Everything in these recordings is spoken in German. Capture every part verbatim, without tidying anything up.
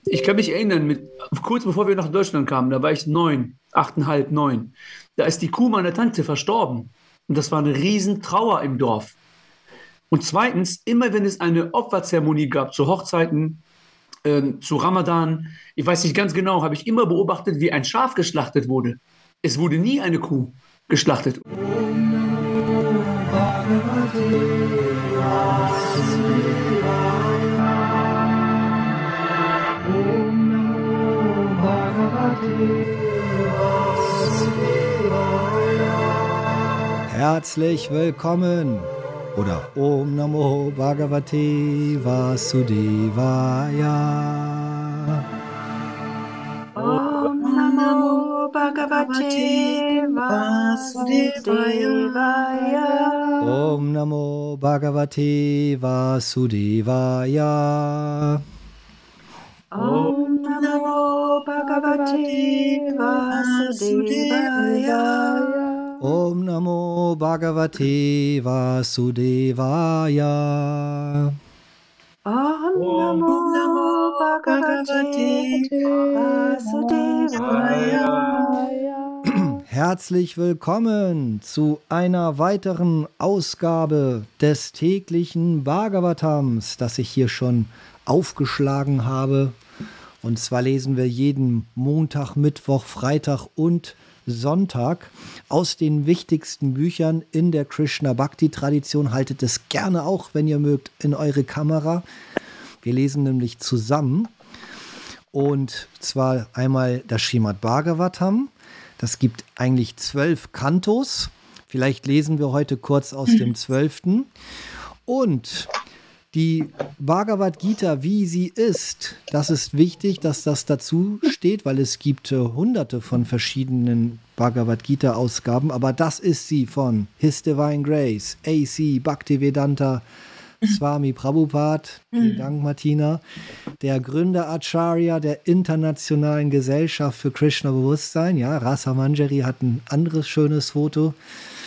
Ich kann mich erinnern, mit, kurz bevor wir nach Deutschland kamen, da war ich neun, achteinhalb, neun. Da ist die Kuh meiner Tante verstorben. Und das war eine Riesentrauer im Dorf. Und zweitens, immer wenn es eine Opferzeremonie gab, zu Hochzeiten, ähm, zu Ramadan, ich weiß nicht ganz genau, habe ich immer beobachtet, wie ein Schaf geschlachtet wurde. Es wurde nie eine Kuh geschlachtet. Herzlich willkommen oder Om Namo Bhagavate Vasudevaya. Om Namo Bhagavate Vasudevaya. Om Namo Bhagavate Vasudevaya. Om Namo Bhagavate Vasudevaya. Om Namo Bhagavate Vasudevaya. Om Namo Bhagavate Vasudevaya. Herzlich willkommen zu einer weiteren Ausgabe des täglichen Bhagavatams, das ich hier schon aufgeschlagen habe. Und zwar lesen wir jeden Montag, Mittwoch, Freitag und Sonntag aus den wichtigsten Büchern in der Krishna-Bhakti-Tradition. Haltet es gerne auch, wenn ihr mögt, in eure Kamera. Wir lesen nämlich zusammen. Und zwar einmal das Srimad Bhagavatam. Das gibt eigentlich zwölf Kantos. Vielleicht lesen wir heute kurz aus dem zwölften. Und die Bhagavad Gita, wie sie ist, das ist wichtig, dass das dazu steht, weil es gibt äh, hunderte von verschiedenen Bhagavad Gita-Ausgaben, aber das ist sie von His Divine Grace, A C Bhaktivedanta Swami Prabhupada, vielen Dank Martina, der Gründer Acharya der Internationalen Gesellschaft für Krishna-Bewusstsein, ja, Rasa Manjari hat ein anderes schönes Foto.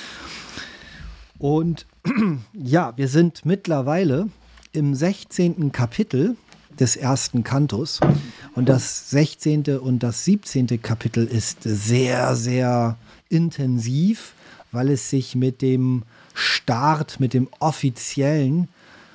Und ja, wir sind mittlerweile im sechzehnten Kapitel des ersten Kantos. Und das sechzehnte und das siebzehnte Kapitel ist sehr, sehr intensiv, weil es sich mit dem Start, mit dem offiziellen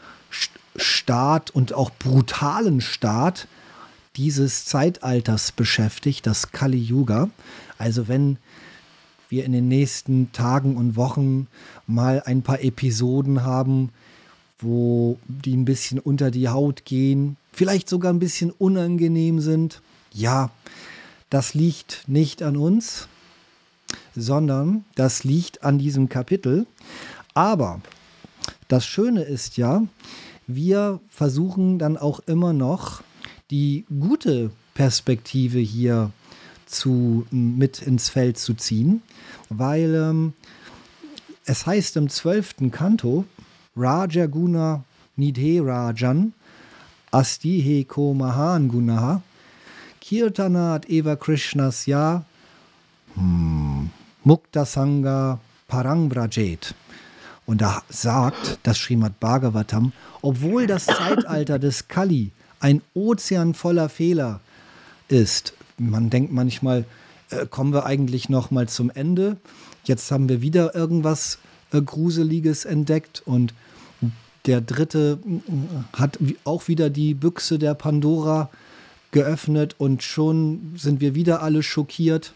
Start und auch brutalen Start dieses Zeitalters beschäftigt, das Kali Yuga. Also wenn wir in den nächsten Tagen und Wochen mal ein paar Episoden haben, wo die ein bisschen unter die Haut gehen, vielleicht sogar ein bisschen unangenehm sind. Ja, das liegt nicht an uns, sondern das liegt an diesem Kapitel. Aber das Schöne ist ja, wir versuchen dann auch immer noch die gute Perspektive hier zu, mit ins Feld zu ziehen, weil ähm, es heißt im zwölften Kanto, Rajaguna Nidhe Rajan Asti Heko Mahan Gunaha Kirtanat Eva Krishnasya hmm, Mukta Sangha Parang Vrajet. Und da sagt das Srimad Bhagavatam, obwohl das Zeitalter des Kali ein Ozean voller Fehler ist, man denkt manchmal, äh, kommen wir eigentlich noch mal zum Ende, jetzt haben wir wieder irgendwas äh, Gruseliges entdeckt und der dritte hat auch wieder die Büchse der Pandora geöffnet und schon sind wir wieder alle schockiert.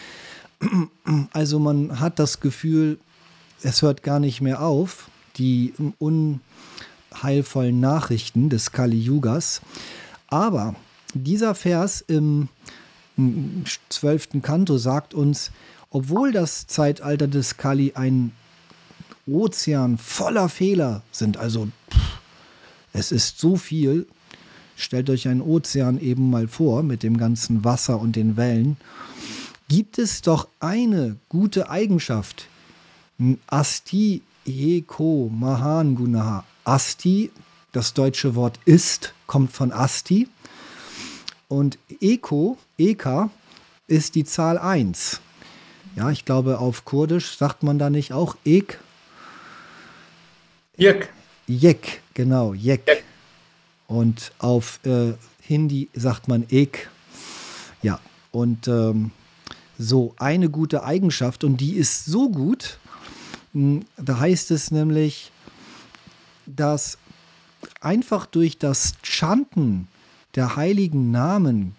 Also man hat das Gefühl, es hört gar nicht mehr auf, die unheilvollen Nachrichten des Kali Yugas. Aber dieser Vers im zwölften Kanto sagt uns, obwohl das Zeitalter des Kali ein Ozean voller Fehler sind, also pff, es ist so viel, stellt euch einen Ozean eben mal vor mit dem ganzen Wasser und den Wellen, gibt es doch eine gute Eigenschaft, Asti Eko Mahan Gunaha. Asti, das deutsche Wort ist, kommt von Asti und Eko, Eka, ist die Zahl eins. Ja, ich glaube auf Kurdisch sagt man da nicht auch Ek? Jek. Jek, genau, Jek. Jek. Und auf äh, Hindi sagt man ek. Ja, und ähm, so eine gute Eigenschaft, und die ist so gut, mh, da heißt es nämlich, dass einfach durch das Chanten der heiligen Namen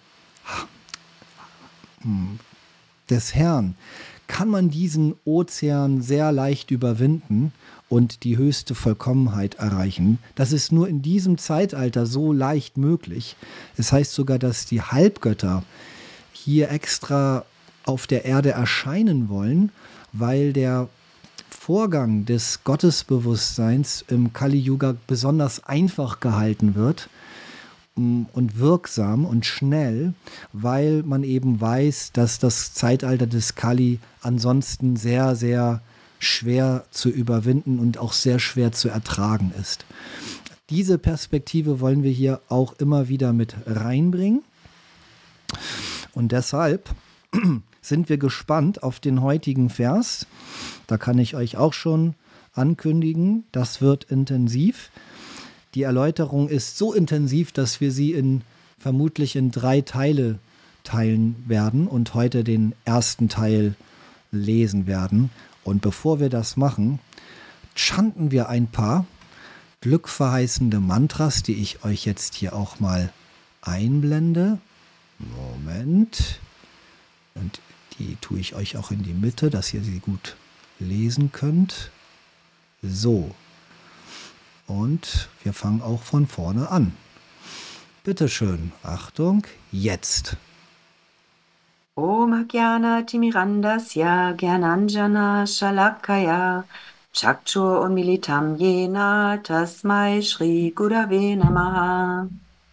des Herrn kann man diesen Ozean sehr leicht überwinden und die höchste Vollkommenheit erreichen. Das ist nur in diesem Zeitalter so leicht möglich. Es heißt sogar, dass die Halbgötter hier extra auf der Erde erscheinen wollen, weil der Vorgang des Gottesbewusstseins im Kali-Yuga besonders einfach gehalten wird und wirksam und schnell, weil man eben weiß, dass das Zeitalter des Kali ansonsten sehr, sehr schwer zu überwinden und auch sehr schwer zu ertragen ist. Diese Perspektive wollen wir hier auch immer wieder mit reinbringen. Und deshalb sind wir gespannt auf den heutigen Vers. Da kann ich euch auch schon ankündigen, das wird intensiv. Die Erläuterung ist so intensiv, dass wir sie in, vermutlich in drei Teile teilen werden und heute den ersten Teil lesen werden. Und bevor wir das machen, chanten wir ein paar glückverheißende Mantras, die ich euch jetzt hier auch mal einblende. Moment. Und die tue ich euch auch in die Mitte, dass ihr sie gut lesen könnt. So. Und wir fangen auch von vorne an. Bitte schön, Achtung, jetzt. Om Ajnana Timirandasya Gyananjana Shalakaya Chakshur Unmilitam Yena Tasmai Shri Gurave Namaha.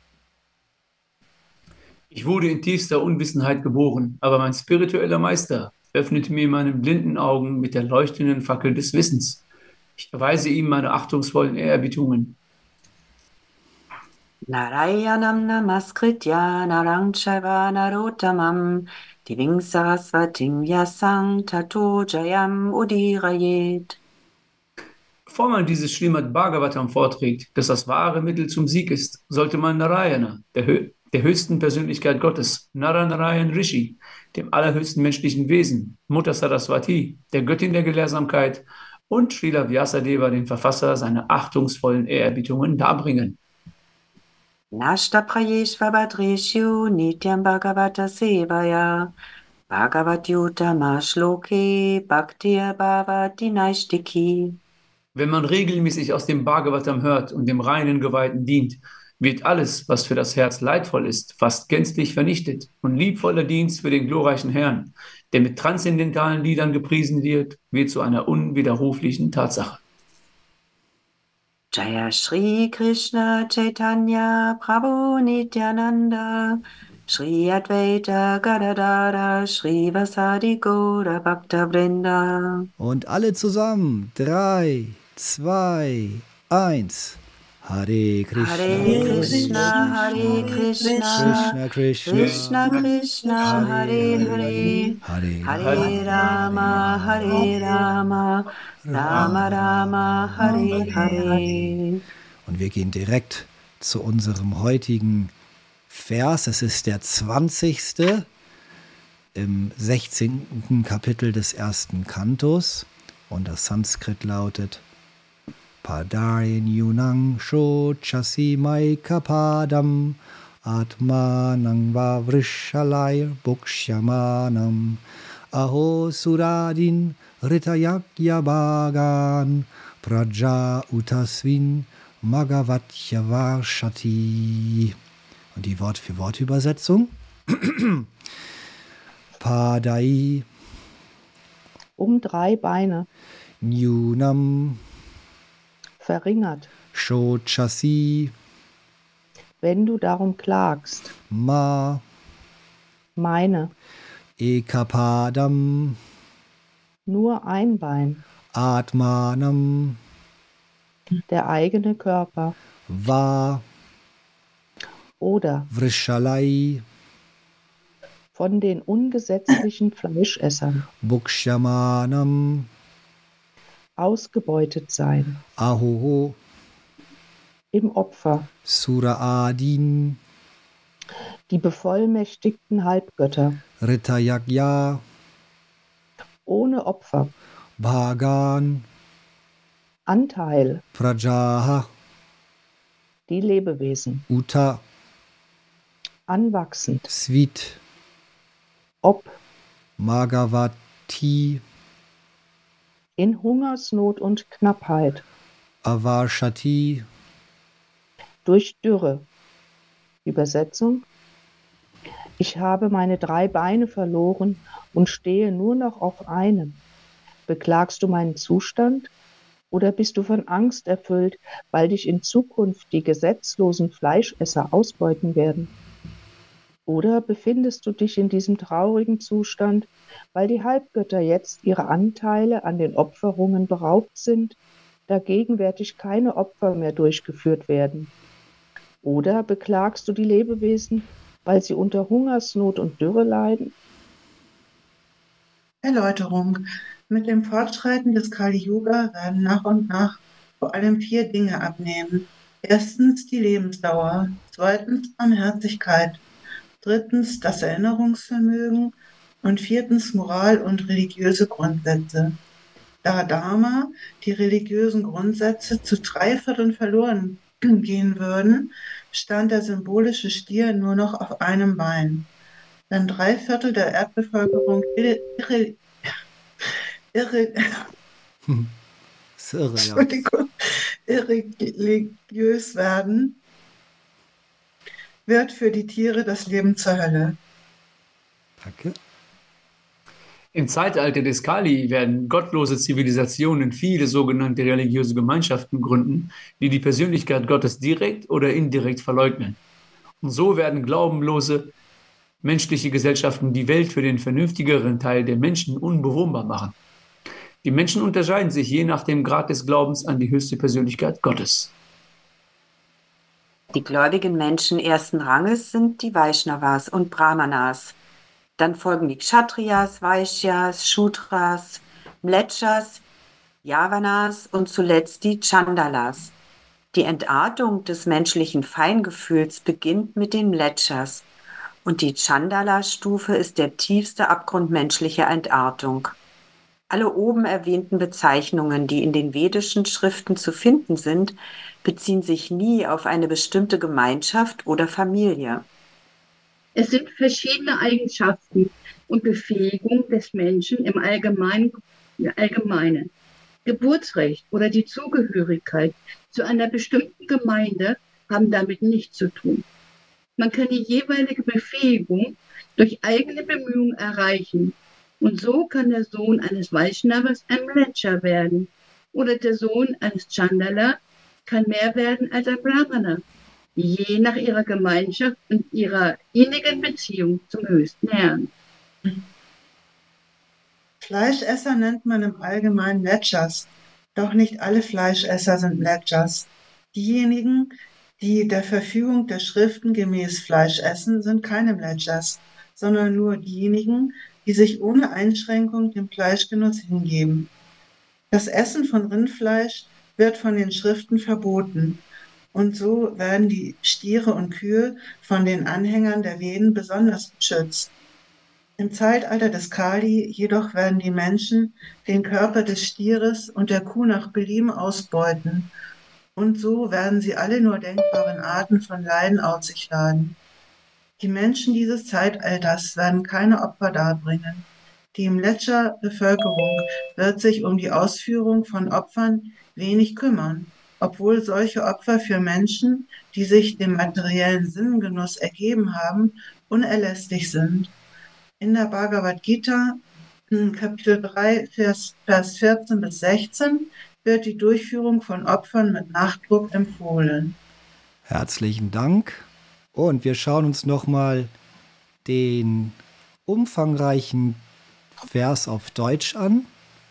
Ich wurde in tiefster Unwissenheit geboren, aber mein spiritueller Meister öffnete mir meine blinden Augen mit der leuchtenden Fackel des Wissens. Ich erweise ihm meine achtungsvollen Ehrerbietungen. Narayanam Namaskritya Narang Chaiva Narottamam Diving Sarasvatim Vyasang Tato Jayam Udirayet. Bevor man dieses Srimad Bhagavatam vorträgt, das das wahre Mittel zum Sieg ist, sollte man Narayana, der, Hö der höchsten Persönlichkeit Gottes, Naranayan Rishi, dem allerhöchsten menschlichen Wesen, Mutter Saraswati, der Göttin der Gelehrsamkeit, und Srila Vyasadeva, den Verfasser seiner achtungsvollen Ehrerbietungen, darbringen. Nashta Prayeshva Bhadreshu Nityam Bhagavata Sevaya Bhagavatyutama Shloke Bhaktir Bhavati Naishtiki. Wenn man regelmäßig aus dem Bhagavatam hört und dem reinen Geweihten dient, wird alles, was für das Herz leidvoll ist, fast gänzlich vernichtet und liebvoller Dienst für den glorreichen Herrn, der mit transzendentalen Liedern gepriesen wird, wird zu einer unwiderruflichen Tatsache. Jaya Shri Krishna Chaitanya Prabhu Nityananda Shri Advaita Gadadara Shri Vasadi Gaura Bhakta Vrinda. Und alle zusammen. Drei, zwei, eins. Hare Krishna, Hare Krishna, Hare Krishna Krishna, Krishna, Krishna Krishna, Hare Hare, Hare Hare Rama, Hare Rama, Rama Rama, Hare Hare. Und wir gehen direkt zu unserem heutigen Vers. Es ist der zwanzigste im sechzehnten Kapitel des ersten Kantos. Und das Sanskrit lautet Padayin Yunang Sho Chasi Maika Padam Atmanang Vavrishalay Bukshamanam Aho Suradin Ritayakya Bhagan Praja Utasvin Magavatya Varshati. Und die Wort-für-Wort-Übersetzung. Padai Um drei Beine, Nyunam verringert, Shochasi wenn du darum klagst. Ma Meine, Ekapadam nur ein Bein, Atmanam der eigene Körper. Va Oder Vrishalai von den ungesetzlichen Fleischessern Bukshamanam ausgebeutet sein, Ahoho im Opfer, Suraadin die bevollmächtigten Halbgötter, Ritayagya, ohne Opfer, Bhagan, Anteil, Prajaha, die Lebewesen, Uta, anwachsend, Svit, ob, Magavati, in Hungersnot und Knappheit, Avashati, durch Dürre. Übersetzung: Ich habe meine drei Beine verloren und stehe nur noch auf einem. Beklagst du meinen Zustand? Oder bist du von Angst erfüllt, weil dich in Zukunft die gesetzlosen Fleischesser ausbeuten werden? Oder befindest du dich in diesem traurigen Zustand, weil die Halbgötter jetzt ihre Anteile an den Opferungen beraubt sind, da gegenwärtig keine Opfer mehr durchgeführt werden? Oder beklagst du die Lebewesen, weil sie unter Hungersnot und Dürre leiden? Erläuterung: Mit dem Fortschreiten des Kali-Yuga werden nach und nach vor allem vier Dinge abnehmen. Erstens die Lebensdauer, zweitens Barmherzigkeit, drittens das Erinnerungsvermögen und viertens Moral und religiöse Grundsätze. Da Dharma, die religiösen Grundsätze, zu drei Vierteln verloren gehen würden, stand der symbolische Stier nur noch auf einem Bein. Wenn drei Viertel der Erdbevölkerung irre, irre, irre, ist irre, ja. Entschuldigung, irreligiös werden, wird für die Tiere das Leben zur Hölle. Danke. Im Zeitalter des Kali werden gottlose Zivilisationen viele sogenannte religiöse Gemeinschaften gründen, die die Persönlichkeit Gottes direkt oder indirekt verleugnen. Und so werden glaubenlose menschliche Gesellschaften die Welt für den vernünftigeren Teil der Menschen unbewohnbar machen. Die Menschen unterscheiden sich je nach dem Grad des Glaubens an die höchste Persönlichkeit Gottes. Die gläubigen Menschen ersten Ranges sind die Vaishnavas und Brahmanas. Dann folgen die Kshatriyas, Vaishyas, Shudras, Mlecchas, Yavanas und zuletzt die Chandalas. Die Entartung des menschlichen Feingefühls beginnt mit den Mlecchas und die Chandala-Stufe ist der tiefste Abgrund menschlicher Entartung. Alle oben erwähnten Bezeichnungen, die in den vedischen Schriften zu finden sind, beziehen sich nie auf eine bestimmte Gemeinschaft oder Familie. Es sind verschiedene Eigenschaften und Befähigungen des Menschen im Allgemeinen, Allgemeinen. Geburtsrecht oder die Zugehörigkeit zu einer bestimmten Gemeinde haben damit nichts zu tun. Man kann die jeweilige Befähigung durch eigene Bemühungen erreichen. Und so kann der Sohn eines Vaishnavas ein Mleccha werden. Oder der Sohn eines Chandala kann mehr werden als ein Brahmana, je nach ihrer Gemeinschaft und ihrer innigen Beziehung zum höchsten Herrn. Fleischesser nennt man im Allgemeinen Mlecchas, doch nicht alle Fleischesser sind Mlecchas. Diejenigen, die der Verfügung der Schriften gemäß Fleisch essen, sind keine Mlecchas, sondern nur diejenigen, die sich ohne Einschränkung dem Fleischgenuss hingeben. Das Essen von Rindfleisch wird von den Schriften verboten, und so werden die Stiere und Kühe von den Anhängern der Veden besonders geschützt. Im Zeitalter des Kali jedoch werden die Menschen den Körper des Stieres und der Kuh nach Belieben ausbeuten, und so werden sie alle nur denkbaren Arten von Leiden auf sich laden. Die Menschen dieses Zeitalters werden keine Opfer darbringen. Die Mleccha-Bevölkerung wird sich um die Ausführung von Opfern wenig kümmern, obwohl solche Opfer für Menschen, die sich dem materiellen Sinnengenuss ergeben haben, unerlässlich sind. In der Bhagavad Gita, Kapitel drei, Vers, Vers vierzehn bis sechzehn, wird die Durchführung von Opfern mit Nachdruck empfohlen. Herzlichen Dank. Und wir schauen uns nochmal den umfangreichen Vers auf Deutsch an.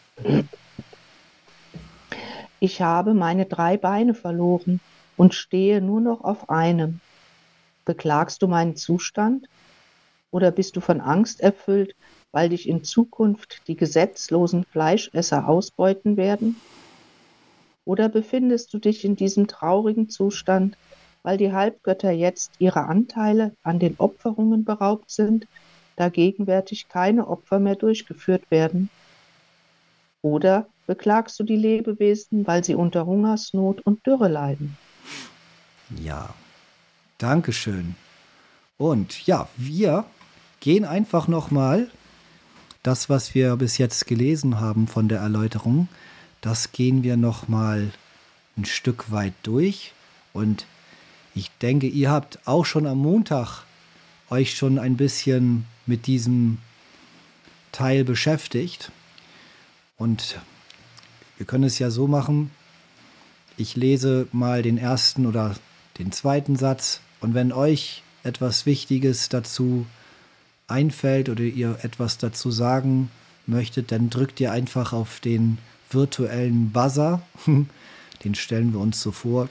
Ich habe meine drei Beine verloren und stehe nur noch auf einem. Beklagst du meinen Zustand? Oder bist du von Angst erfüllt, weil dich in Zukunft die gesetzlosen Fleischesser ausbeuten werden? Oder befindest du dich in diesem traurigen Zustand, weil die Halbgötter jetzt ihrer Anteile an den Opferungen beraubt sind, da gegenwärtig keine Opfer mehr durchgeführt werden? Oder beklagst du die Lebewesen, weil sie unter Hungersnot und Dürre leiden? Ja, Dankeschön. Und ja, wir gehen einfach nochmal das, was wir bis jetzt gelesen haben von der Erläuterung, das gehen wir nochmal ein Stück weit durch. Und ich denke, ihr habt auch schon am Montag euch schon ein bisschen mit diesem Teil beschäftigt. Und wir können es ja so machen, ich lese mal den ersten oder den zweiten Satz und wenn euch etwas Wichtiges dazu einfällt oder ihr etwas dazu sagen möchtet, dann drückt ihr einfach auf den virtuellen Buzzer. Den stellen wir uns so vor.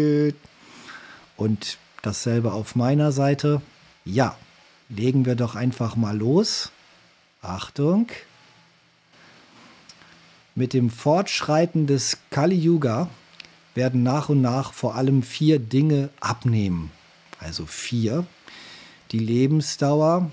Und dasselbe auf meiner Seite. Ja, legen wir doch einfach mal los. Achtung. Mit dem Fortschreiten des Kali-Yuga werden nach und nach vor allem vier Dinge abnehmen. Also vier. Die Lebensdauer.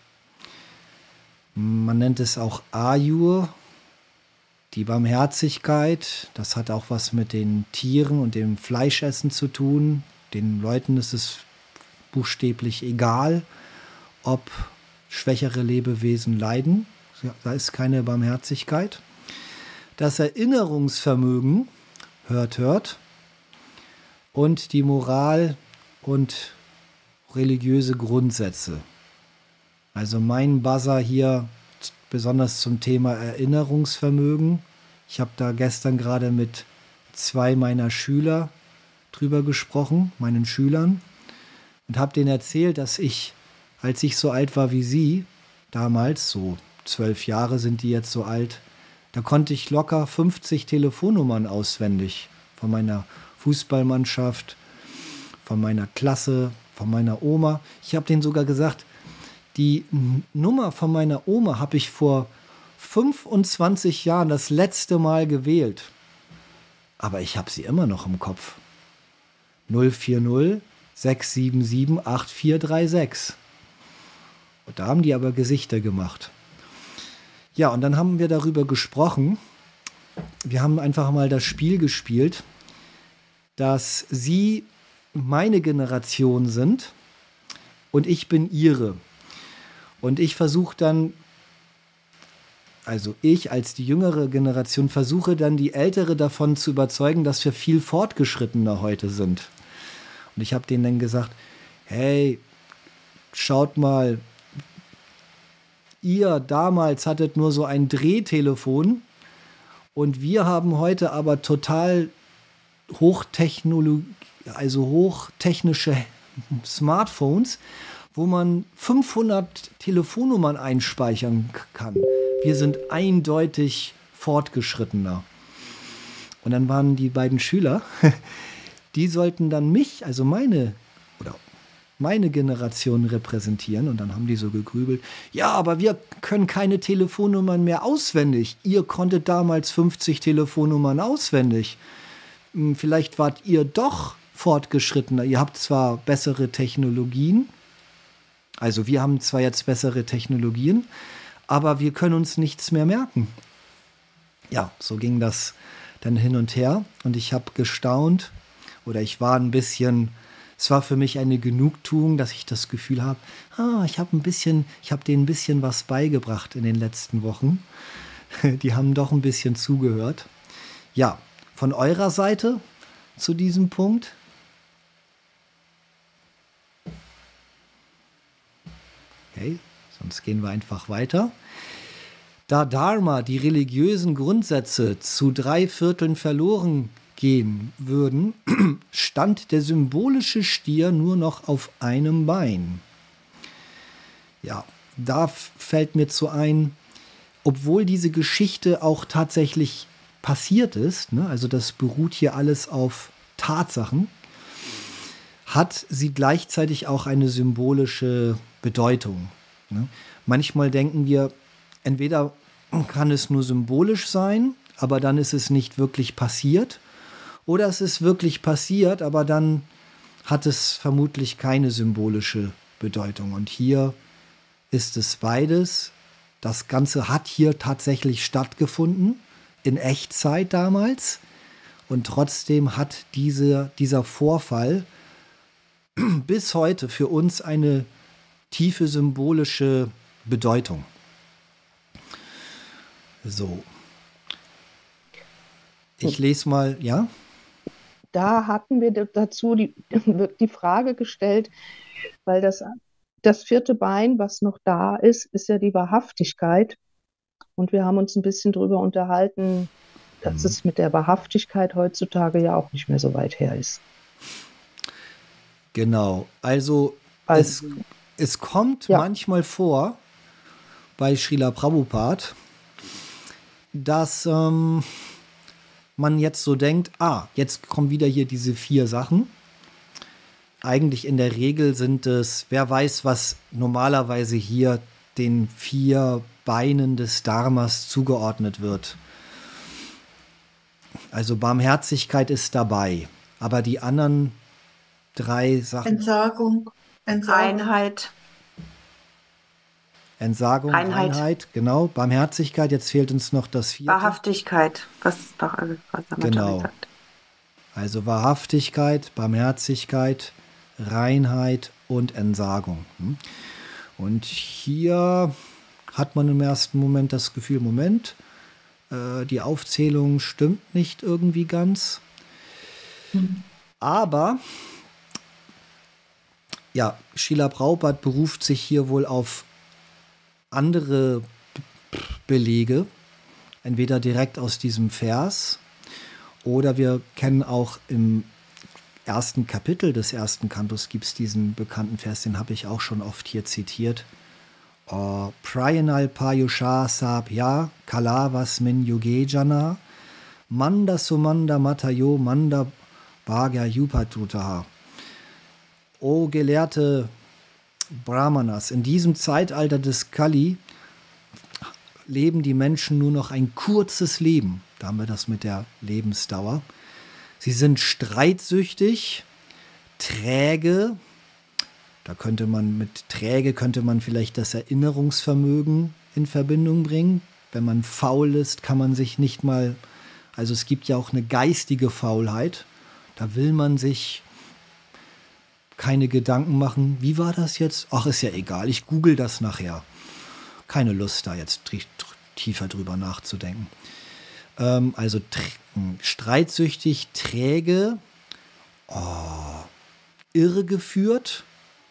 Man nennt es auch Ayur. Die Barmherzigkeit, das hat auch was mit den Tieren und dem Fleischessen zu tun. Den Leuten ist es buchstäblich egal, ob schwächere Lebewesen leiden. Da ist keine Barmherzigkeit. Das Erinnerungsvermögen, hört, hört. Und die Moral und religiöse Grundsätze. Also mein Buzzer hier besonders zum Thema Erinnerungsvermögen. Ich habe da gestern gerade mit zwei meiner Schüler drüber gesprochen, meinen Schülern, und habe denen erzählt, dass ich, als ich so alt war wie sie, damals, so zwölf Jahre sind die jetzt so alt, da konnte ich locker fünfzig Telefonnummern auswendig von meiner Fußballmannschaft, von meiner Klasse, von meiner Oma. Ich habe denen sogar gesagt, die Nummer von meiner Oma habe ich vor fünfundzwanzig Jahren das letzte Mal gewählt. Aber ich habe sie immer noch im Kopf. null vier null sechs sieben sieben acht vier drei sechs. Und da haben die aber Gesichter gemacht. Ja, und dann haben wir darüber gesprochen. Wir haben einfach mal das Spiel gespielt, dass sie meine Generation sind und ich bin ihre. Und ich versuche dann, also ich als die jüngere Generation, versuche dann die ältere davon zu überzeugen, dass wir viel fortgeschrittener heute sind. Und ich habe denen dann gesagt, hey, schaut mal, ihr damals hattet nur so ein Drehtelefon und wir haben heute aber total Hochtechnologie, also hochtechnische Smartphones, wo man fünfhundert Telefonnummern einspeichern kann. Wir sind eindeutig fortgeschrittener. Und dann waren die beiden Schüler, die sollten dann mich, also meine, oder meine Generation repräsentieren. Und dann haben die so gegrübelt, ja, aber wir können keine Telefonnummern mehr auswendig. Ihr konntet damals fünfzig Telefonnummern auswendig. Vielleicht wart ihr doch fortgeschrittener. Ihr habt zwar bessere Technologien, also wir haben zwar jetzt bessere Technologien, aber wir können uns nichts mehr merken. Ja, so ging das dann hin und her und ich habe gestaunt oder ich war ein bisschen, es war für mich eine Genugtuung, dass ich das Gefühl habe, ah, ich habe ein bisschen, ich habe denen ein bisschen was beigebracht in den letzten Wochen. Die haben doch ein bisschen zugehört. Ja, von eurer Seite zu diesem Punkt? Okay, sonst gehen wir einfach weiter. Da Dharma, die religiösen Grundsätze, zu drei Vierteln verloren gehen würden, stand der symbolische Stier nur noch auf einem Bein. Ja, da fällt mir zu ein, obwohl diese Geschichte auch tatsächlich passiert ist, ne, also das beruht hier alles auf Tatsachen, hat sie gleichzeitig auch eine symbolische Bedeutung. Ne? Manchmal denken wir, entweder kann es nur symbolisch sein, aber dann ist es nicht wirklich passiert, oder es ist wirklich passiert, aber dann hat es vermutlich keine symbolische Bedeutung. Und hier ist es beides. Das Ganze hat hier tatsächlich stattgefunden, in Echtzeit damals. Und trotzdem hat diese, dieser Vorfall bis heute für uns eine tiefe symbolische Bedeutung. So. Ich lese mal, ja? Da hatten wir dazu die, die Frage gestellt, weil das, das vierte Bein, was noch da ist, ist ja die Wahrhaftigkeit. Und wir haben uns ein bisschen darüber unterhalten, dass es mit der Wahrhaftigkeit heutzutage ja auch nicht mehr so weit her ist. Genau, also, Also, es, es kommt ja. manchmal vor bei Srila Prabhupada, dass ähm, man jetzt so denkt, ah, jetzt kommen wieder hier diese vier Sachen. Eigentlich in der Regel sind es, wer weiß, was normalerweise hier den vier Beinen des Dharmas zugeordnet wird. Also Barmherzigkeit ist dabei, aber die anderen drei Sachen, Entsagung, Entsagung. Reinheit. Entsagung, Reinheit. Reinheit, genau, Barmherzigkeit, jetzt fehlt uns noch das vierte. Wahrhaftigkeit. Was, was haben wir Genau. schon gesagt? Also Wahrhaftigkeit, Barmherzigkeit, Reinheit und Entsagung. Hm? Und hier hat man im ersten Moment das Gefühl, Moment, äh, die Aufzählung stimmt nicht irgendwie ganz. Hm. Aber ja, Srila Prabhupada beruft sich hier wohl auf andere B- Belege, entweder direkt aus diesem Vers oder wir kennen auch im ersten Kapitel des ersten Kantos gibt es diesen bekannten Vers, den habe ich auch schon oft hier zitiert. Uh, Prayanal Payusha Sabhya Kalavasmin Yugejana Manda Sumanda Matayo Manda Bhagya Yupatutaha. O gelehrte Brahmanas, in diesem Zeitalter des Kali leben die Menschen nur noch ein kurzes Leben. Da haben wir das mit der Lebensdauer. Sie sind streitsüchtig, träge. Da könnte man mit träge könnte man vielleicht das Erinnerungsvermögen in Verbindung bringen. Wenn man faul ist, kann man sich nicht mal, also es gibt ja auch eine geistige Faulheit. Da will man sich keine Gedanken machen. Wie war das jetzt? Ach, ist ja egal, ich google das nachher. Keine Lust, da jetzt tiefer drüber nachzudenken. Ähm, also tr- streitsüchtig, träge, oh, irregeführt,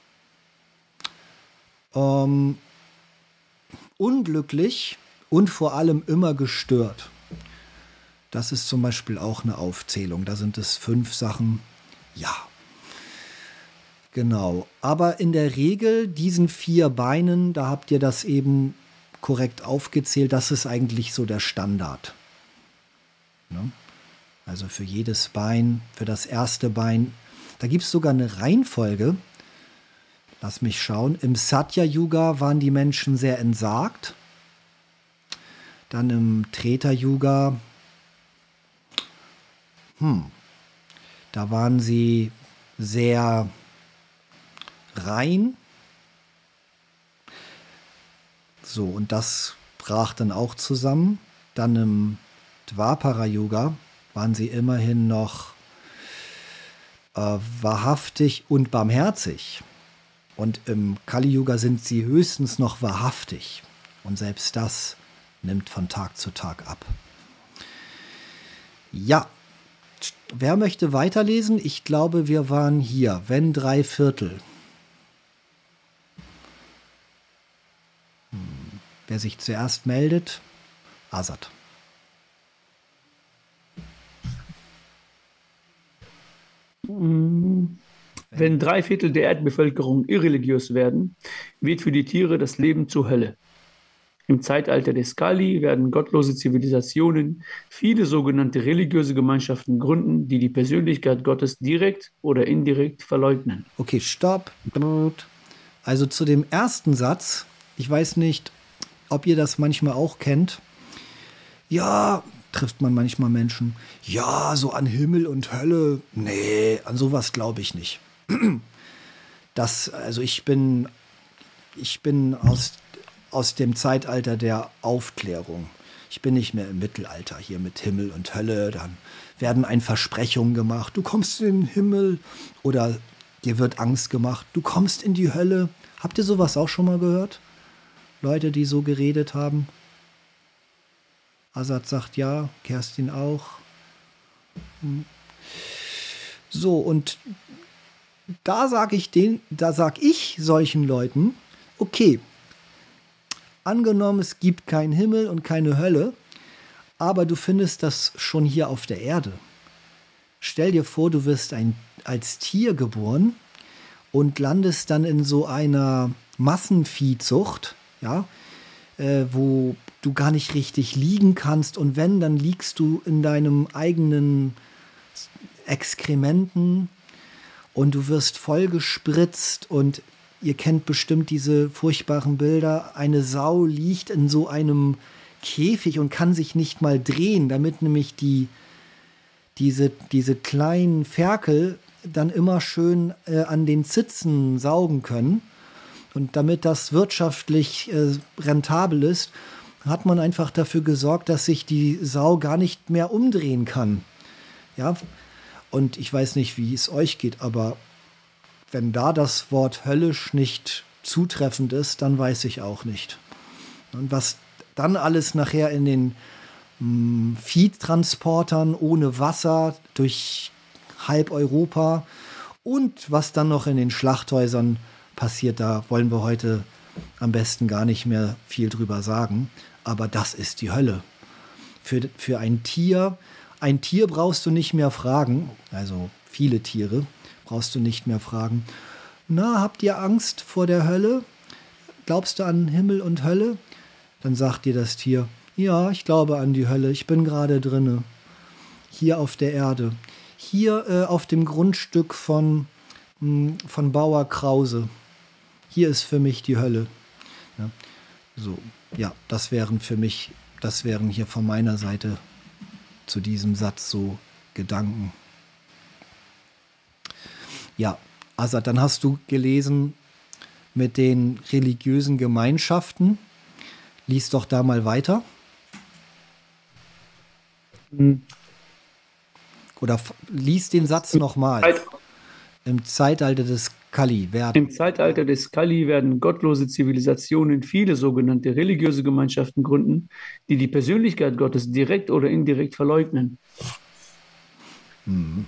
ähm, unglücklich und vor allem immer gestört. Das ist zum Beispiel auch eine Aufzählung. Da sind es fünf Sachen. Ja, genau. Aber in der Regel, diesen vier Beinen, da habt ihr das eben korrekt aufgezählt, das ist eigentlich so der Standard. Ne? Also für jedes Bein, für das erste Bein. Da gibt es sogar eine Reihenfolge. Lass mich schauen. Im Satya-Yuga waren die Menschen sehr entsagt. Dann im Treta-Yuga, hm, da waren sie sehr rein. So, und das brach dann auch zusammen. Dann im Dwapara-Yuga waren sie immerhin noch äh, wahrhaftig und barmherzig. Und im Kali-Yuga sind sie höchstens noch wahrhaftig. Und selbst das nimmt von Tag zu Tag ab. Ja, wer möchte weiterlesen? Ich glaube, wir waren hier. Wenn drei Viertel. Hm. Wer sich zuerst meldet? Azad. Wenn drei Viertel der Erdbevölkerung irreligiös werden, wird für die Tiere das Leben zur Hölle. Im Zeitalter des Kali werden gottlose Zivilisationen viele sogenannte religiöse Gemeinschaften gründen, die die Persönlichkeit Gottes direkt oder indirekt verleugnen. Okay, stopp. Also zu dem ersten Satz, ich weiß nicht, ob ihr das manchmal auch kennt. Ja, trifft man manchmal Menschen. Ja, so an Himmel und Hölle. Nee, an sowas glaube ich nicht. Das, also ich bin, ich bin aus, aus dem Zeitalter der Aufklärung. Ich bin nicht mehr im Mittelalter hier mit Himmel und Hölle. Dann werden ein Versprechungen gemacht, du kommst in den Himmel, oder dir wird Angst gemacht, du kommst in die Hölle. Habt ihr sowas auch schon mal gehört? Leute, die so geredet haben? Azad sagt ja, Kerstin auch. Hm. So, und da sage ich den, da sag ich solchen Leuten, okay, angenommen, es gibt keinen Himmel und keine Hölle, aber du findest das schon hier auf der Erde. Stell dir vor, du wirst ein, als Tier geboren und landest dann in so einer Massenviehzucht, ja, äh, wo du gar nicht richtig liegen kannst, und wenn, dann liegst du in deinem eigenen Exkrementen und du wirst vollgespritzt, und ihr kennt bestimmt diese furchtbaren Bilder, eine Sau liegt in so einem Käfig und kann sich nicht mal drehen, damit nämlich die, diese, diese kleinen Ferkel dann immer schön äh, an den Zitzen saugen können. Und damit das wirtschaftlich äh, rentabel ist, hat man einfach dafür gesorgt, dass sich die Sau gar nicht mehr umdrehen kann. Ja, und ich weiß nicht, wie es euch geht, aber wenn da das Wort höllisch nicht zutreffend ist, dann weiß ich auch nicht. Und was dann alles nachher in den mh, Viehtransportern ohne Wasser durch halb Europa und was dann noch in den Schlachthäusern passiert, da wollen wir heute am besten gar nicht mehr viel drüber sagen. Aber das ist die Hölle. Für, für ein Tier, ein Tier brauchst du nicht mehr fragen, also viele Tiere brauchst du nicht mehr fragen. Na, habt ihr Angst vor der Hölle? Glaubst du an Himmel und Hölle? Dann sagt dir das Tier, ja, ich glaube an die Hölle, ich bin gerade drinne. Hier auf der Erde. Hier äh, auf dem Grundstück von, mh, von Bauer Krause. Hier ist für mich die Hölle. Ja, so, ja, das wären für mich, das wären hier von meiner Seite zu diesem Satz so Gedanken. Ja, Azad, dann hast du gelesen mit den religiösen Gemeinschaften. Lies doch da mal weiter. Hm. Oder f- lies den Satz nochmal. Zeit- Im Zeitalter des Kali werden. Im Zeitalter des Kali werden gottlose Zivilisationen viele sogenannte religiöse Gemeinschaften gründen, die die Persönlichkeit Gottes direkt oder indirekt verleugnen. Mhm.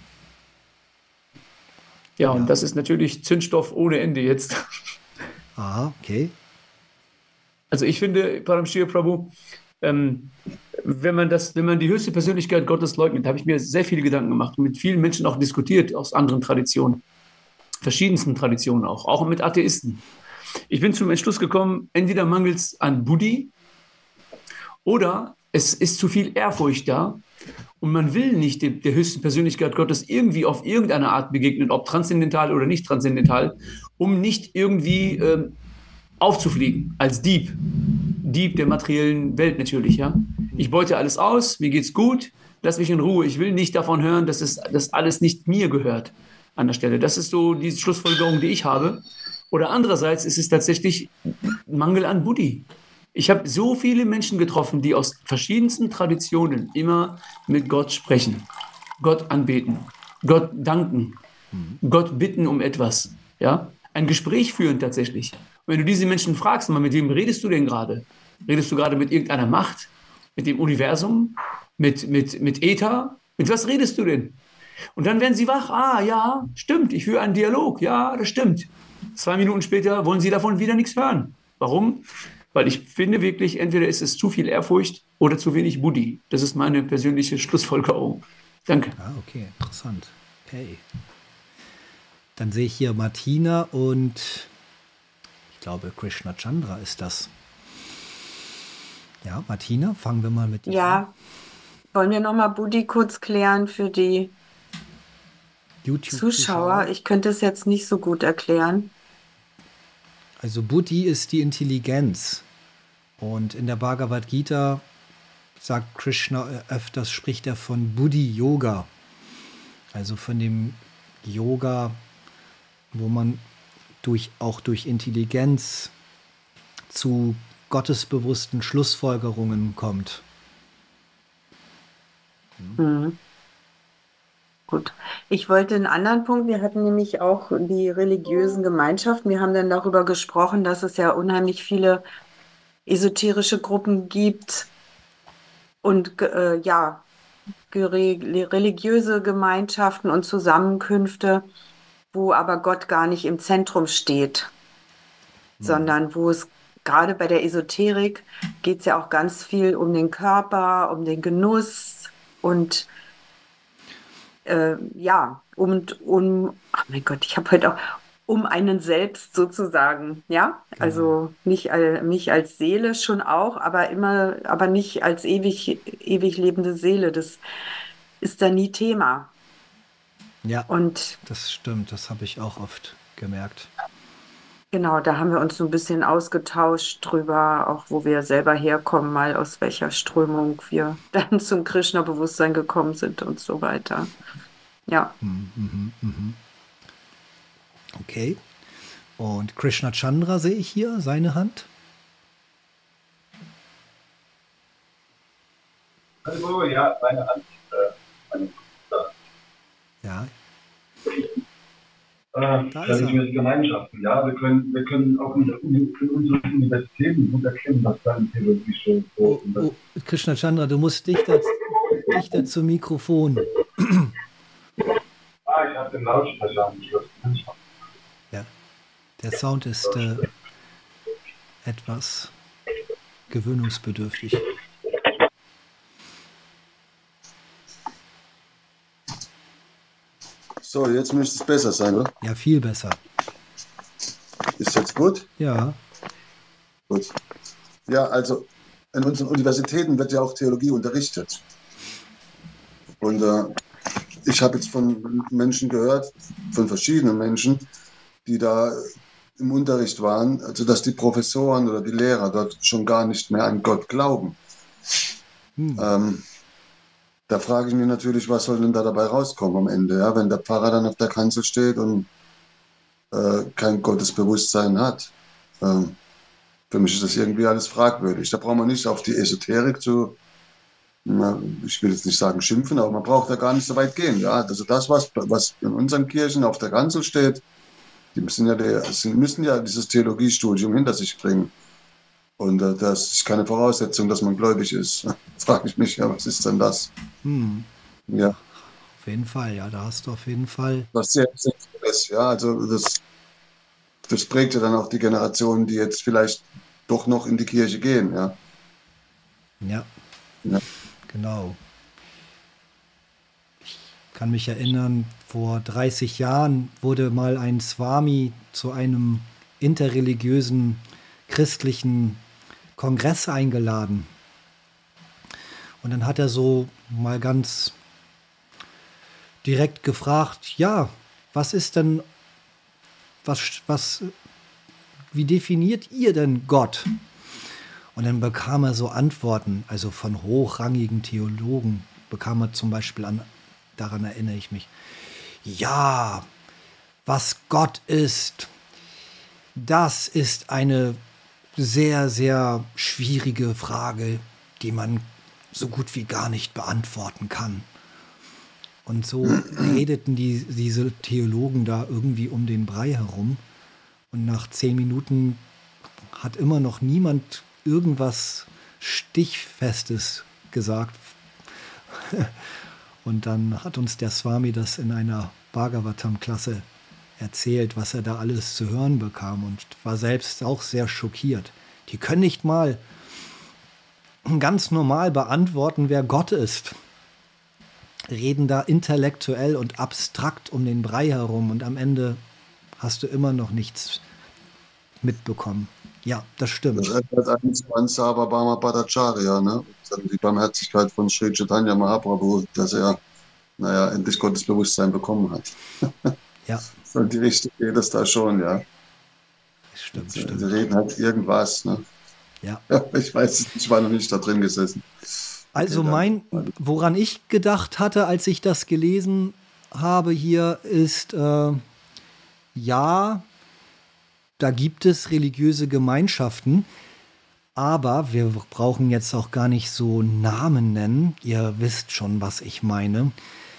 Ja, Ja. und das ist natürlich Zündstoff ohne Ende jetzt. Aha, okay. Also ich finde, Paramshir Prabhu, ähm, wenn man das, wenn man die höchste Persönlichkeit Gottes leugnet, habe ich mir sehr viele Gedanken gemacht und mit vielen Menschen auch diskutiert aus anderen Traditionen, verschiedensten Traditionen auch, auch mit Atheisten. Ich bin zum Entschluss gekommen, entweder mangelt es an Buddhi oder es ist zu viel Ehrfurcht da und man will nicht der, der höchsten Persönlichkeit Gottes irgendwie auf irgendeine Art begegnen, ob transzendental oder nicht transzendental, um nicht irgendwie ähm, aufzufliegen als Dieb. Dieb der materiellen Welt natürlich, ja. Ich beute alles aus, mir geht's gut, lass mich in Ruhe. Ich will nicht davon hören, dass es, dass alles nicht mir gehört an der Stelle. Das ist so die Schlussfolgerung, die ich habe. Oder andererseits ist es tatsächlich Mangel an Buddhi. Ich habe so viele Menschen getroffen, die aus verschiedensten Traditionen immer mit Gott sprechen, Gott anbeten, Gott danken, Gott bitten um etwas, ja, ein Gespräch führen tatsächlich. Und wenn du diese Menschen fragst, mal, mit wem redest du denn gerade? Redest du gerade mit irgendeiner Macht, mit dem Universum, mit, mit, mit Äther? Mit was redest du denn? Und dann werden sie wach. Ah, ja, stimmt, ich führe einen Dialog. Ja, das stimmt. Zwei Minuten später wollen sie davon wieder nichts hören. Warum? Weil ich finde wirklich, entweder ist es zu viel Ehrfurcht oder zu wenig Buddhi. Das ist meine persönliche Schlussfolgerung. Danke. Ah, okay, interessant. Okay. Dann sehe ich hier Martina und ich glaube Krishna Chandra ist das. Ja, Martina, fangen wir mal mit dir an. Ja, wollen wir nochmal Buddhi kurz klären für die YouTube-Zuschauer. Zuschauer? Ich könnte es jetzt nicht so gut erklären. Also Buddhi ist die Intelligenz. Und in der Bhagavad Gita sagt Krishna öfters, spricht er von Buddhi Yoga. Also von dem Yoga wo man durch, auch durch Intelligenz zu gottesbewussten Schlussfolgerungen kommt. Mhm. Gut. Ich wollte einen anderen Punkt. Wir hatten nämlich auch die religiösen Gemeinschaften. Wir haben dann darüber gesprochen, dass es ja unheimlich viele esoterische Gruppen gibt und äh, ja, gere- religiöse Gemeinschaften und Zusammenkünfte, wo aber Gott gar nicht im Zentrum steht, sondern wo es gerade bei der Esoterik geht es ja auch ganz viel um den Körper, um den Genuss und äh, ja, um, um, ach mein Gott, ich habe heute auch um einen selbst sozusagen, ja, also nicht al- mich als Seele schon auch, aber immer, aber nicht als ewig, ewig lebende Seele. Das ist da nie Thema. Ja, Und das stimmt, das habe ich auch oft gemerkt. genau, da haben wir uns so ein bisschen ausgetauscht drüber, auch wo wir selber herkommen, mal aus welcher Strömung wir dann zum Krishna-Bewusstsein gekommen sind und so weiter. Ja. Okay. Und Krishna Chandra sehe ich hier, seine Hand. Also, ja, meine Hand. Äh, meine, Ja, äh, Da ist er. religiöse Gemeinschaften. Ja, wir können, wir können auch in, in, in unseren Universitäten gut erkennen, was da in Theologie steht. So, oh, und das, oh, Krishna Chandra, du musst dichter, dichter zum Mikrofon. ah, ich habe den Lautsprecher angeschlossen. Ja, der Sound ist äh, etwas gewöhnungsbedürftig. So, jetzt müsste es besser sein, oder? Ja, viel besser. Ist jetzt gut? Ja, Gut. Ja, also in unseren Universitäten wird ja auch Theologie unterrichtet. Und äh, ich habe jetzt von Menschen gehört, von verschiedenen Menschen, die da im Unterricht waren, also dass die Professoren oder die Lehrer dort schon gar nicht mehr an Gott glauben. hm. Ähm, da frage ich mich natürlich, was soll denn da dabei rauskommen am Ende, ja? Wenn der Pfarrer dann auf der Kanzel steht und äh, kein Gottesbewusstsein hat. Ähm, für mich ist das irgendwie alles fragwürdig. Da braucht man nicht auf die Esoterik zu, na, ich will jetzt nicht sagen schimpfen, aber man braucht da gar nicht so weit gehen. Ja? Also das, was, was in unseren Kirchen auf der Kanzel steht, die müssen ja, die, sie müssen ja dieses Theologiestudium hinter sich bringen. Und äh, das ist keine Voraussetzung, dass man gläubig ist. Da frage ich mich, ja, was ist denn das? Hm. Ja, Auf jeden Fall, ja, da hast du auf jeden Fall. was sehr sinnvoll ist. Ja, also das, das prägt ja dann auch die Generationen, die jetzt vielleicht doch noch in die Kirche gehen. Ja, Ja, Ja. genau. Ich kann mich erinnern, vor dreißig Jahren wurde mal ein Swami zu einem interreligiösen christlichen Kongress eingeladen. Und dann hat er so mal ganz direkt gefragt, ja, was ist denn, was, was, wie definiert ihr denn Gott? Und dann bekam er so Antworten, also von hochrangigen Theologen, bekam er zum Beispiel an, daran erinnere ich mich, ja, was Gott ist, das ist eine sehr, sehr schwierige Frage, die man so gut wie gar nicht beantworten kann. Und so redeten die, diese Theologen da irgendwie um den Brei herum. Und nach zehn Minuten hat immer noch niemand irgendwas Stichfestes gesagt. Und dann hat uns der Swami das in einer Bhagavatam-Klasse erzählt, was er da alles zu hören bekam und war selbst auch sehr schockiert. Die können nicht mal ganz normal beantworten, wer Gott ist. Reden da intellektuell und abstrakt um den Brei herum und am Ende hast du immer noch nichts mitbekommen. Ja, das stimmt. das erinnert einen an Sarvabhauma Bhattacharya, ne? Die Barmherzigkeit von Sri Chaitanya Mahaprabhu, dass er, naja, endlich Gottesbewusstsein bekommen hat. Ja, So in die Richtung geht es da schon, ja. stimmt, Sie stimmt. reden halt irgendwas, ne? Ja. Ich weiß es nicht, ich war noch nicht da drin gesessen. Also Okay, mein, dann- woran ich gedacht hatte, als ich das gelesen habe hier, ist, äh, ja, da gibt es religiöse Gemeinschaften, aber wir brauchen jetzt auch gar nicht so Namen nennen. Ihr wisst schon, was ich meine.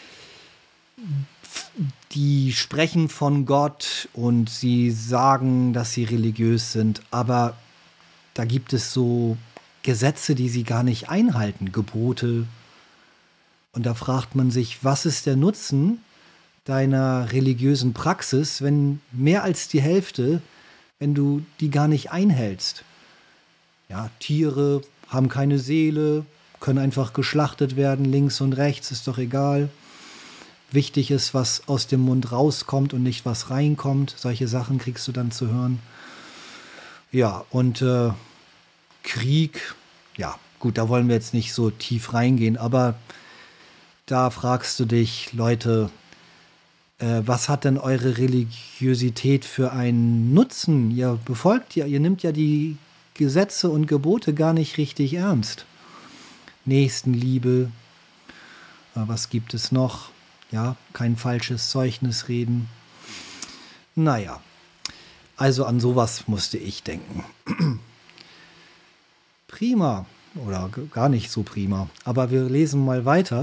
Die sprechen von Gott und sie sagen, dass sie religiös sind, aber da gibt es so Gesetze, die sie gar nicht einhalten, Gebote. Und da fragt man sich, was ist der Nutzen deiner religiösen Praxis, wenn mehr als die Hälfte, wenn du die gar nicht einhältst? Ja, Tiere haben keine Seele, können einfach geschlachtet werden, links und rechts, ist doch egal. Wichtig ist, was aus dem Mund rauskommt und nicht, was reinkommt. Solche Sachen kriegst du dann zu hören. Ja, und äh, Krieg, ja, gut, da wollen wir jetzt nicht so tief reingehen, aber da fragst du dich, Leute, äh, was hat denn eure Religiosität für einen Nutzen? Ihr befolgt ja, ihr nehmt ja die Gesetze und Gebote gar nicht richtig ernst. Nächstenliebe, äh, was gibt es noch? Ja, kein falsches Zeugnis reden. Naja, also an sowas musste ich denken. Prima, oder gar nicht so prima. Aber wir lesen mal weiter.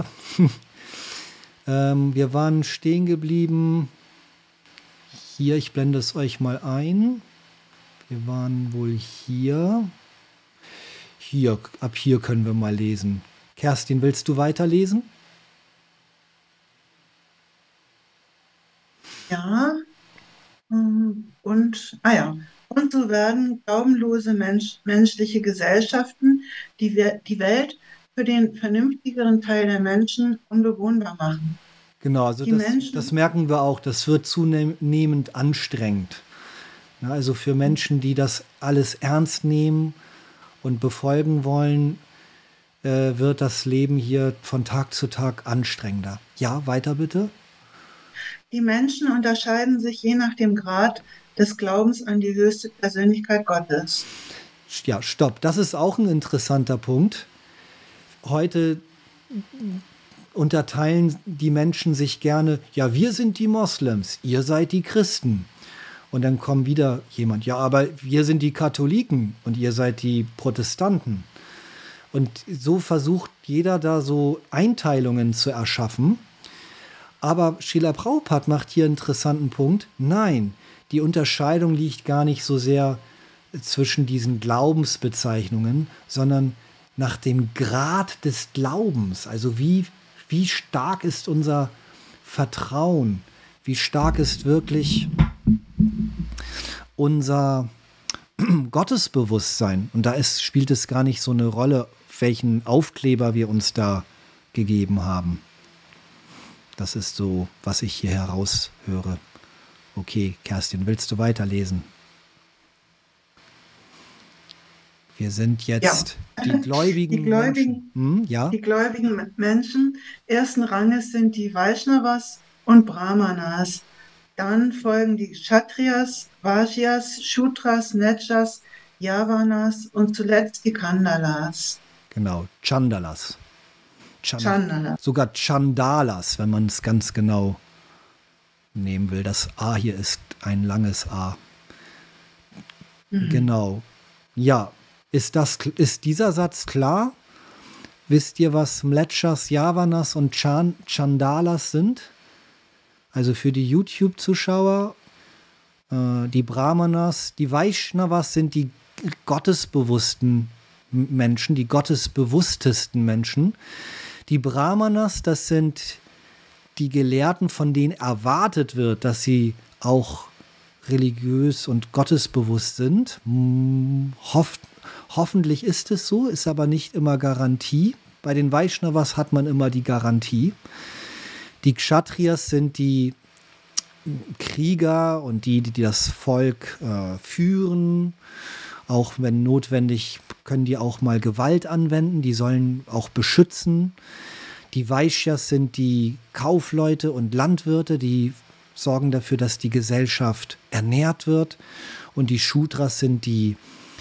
ähm, wir waren stehen geblieben. Hier, ich blende es euch mal ein. Wir waren wohl hier. Hier, ab hier können wir mal lesen. Kerstin, willst du weiterlesen? Ja, ähm, und, ah ja, und so werden glaubenlose Mensch, menschliche Gesellschaften die, We- die Welt für den vernünftigeren Teil der Menschen unbewohnbar machen. Genau, also Die das, Menschen, das merken wir auch, das wird zunehmend anstrengend. Ja, also für Menschen, die das alles ernst nehmen und befolgen wollen, äh, wird das Leben hier von Tag zu Tag anstrengender. Ja, weiter bitte. die Menschen unterscheiden sich je nach dem Grad des Glaubens an die höchste Persönlichkeit Gottes. Ja, stopp, das ist auch ein interessanter Punkt. Heute unterteilen die Menschen sich gerne, ja, wir sind die Moslems, ihr seid die Christen. Und dann kommt wieder jemand, ja, aber wir sind die Katholiken und ihr seid die Protestanten. Und so versucht jeder da so Einteilungen zu erschaffen. Aber Srila Prabhupada macht hier einen interessanten Punkt. Nein, die Unterscheidung liegt gar nicht so sehr zwischen diesen Glaubensbezeichnungen, sondern nach dem Grad des Glaubens. Also wie, wie stark ist unser Vertrauen? Wie stark ist wirklich unser Gottesbewusstsein? Und da ist, spielt es gar nicht so eine Rolle, welchen Aufkleber wir uns da gegeben haben. Das ist so, was ich hier heraushöre. Okay, Kerstin, willst du weiterlesen? Wir sind jetzt Ja. die gläubigen Die Gläubigen, Menschen. Hm, ja, die gläubigen Menschen ersten Ranges sind die Vaishnavas und Brahmanas. Dann folgen die Kshatriyas, Vaishyas, Shudras, Netjas, Yavanas und zuletzt die Kandalas. genau, Chandalas. Chan- Chandalas. Sogar Chandalas, wenn man es ganz genau nehmen will. Das A hier ist ein langes A. Mhm. Genau. Ja, ist, das, ist dieser Satz klar? Wisst ihr, was Mletchas, Yavanas und Chan, Chandalas sind? Also für die YouTube-Zuschauer, äh, die Brahmanas, die Vaishnavas sind die gottesbewussten Menschen, die gottesbewusstesten Menschen. Die Brahmanas, das sind die Gelehrten, von denen erwartet wird, dass sie auch religiös und gottesbewusst sind. Hm, hoff, hoffentlich ist es so, ist aber nicht immer Garantie. Bei den Vaishnavas hat man immer die Garantie. Die Kshatriyas sind die Krieger und die, die das Volk äh, führen. Auch wenn notwendig, können die auch mal Gewalt anwenden. Die sollen auch beschützen. Die Vaishyas sind die Kaufleute und Landwirte, die sorgen dafür, dass die Gesellschaft ernährt wird. Und die Shudras sind die,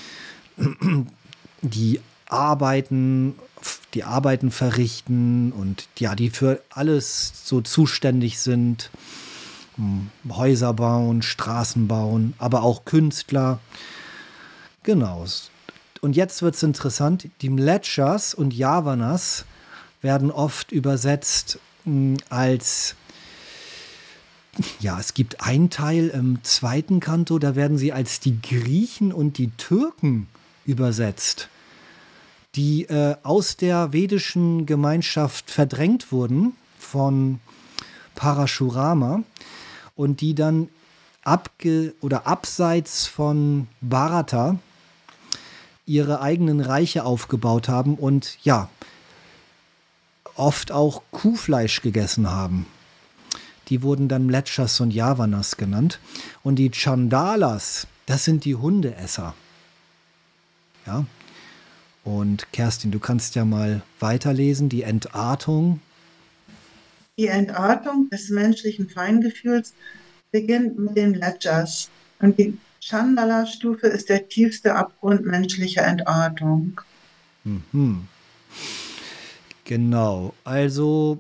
die Arbeiten, die Arbeiten verrichten und ja, die für alles so zuständig sind hm, Häuser bauen, Straßen bauen, aber auch Künstler. Genau. Und jetzt wird es interessant. Die Mletschers und Yavanas werden oft übersetzt mh, als, ja, es gibt einen Teil im zweiten Kanto, da werden sie als die Griechen und die Türken übersetzt, die äh, aus der vedischen Gemeinschaft verdrängt wurden von Parashurama und die dann abge oder abseits von Bharata ihre eigenen Reiche aufgebaut haben und ja, oft auch Kuhfleisch gegessen haben. Die wurden dann Mletschers und Yavanas genannt. Und die Chandalas, das sind die Hundeesser. Ja. Und Kerstin, du kannst ja mal weiterlesen, die Entartung. Die Entartung des menschlichen Feingefühls beginnt mit den Mletschers. Und die Chandala-Stufe ist der tiefste Abgrund menschlicher Entartung. Mhm. Genau, also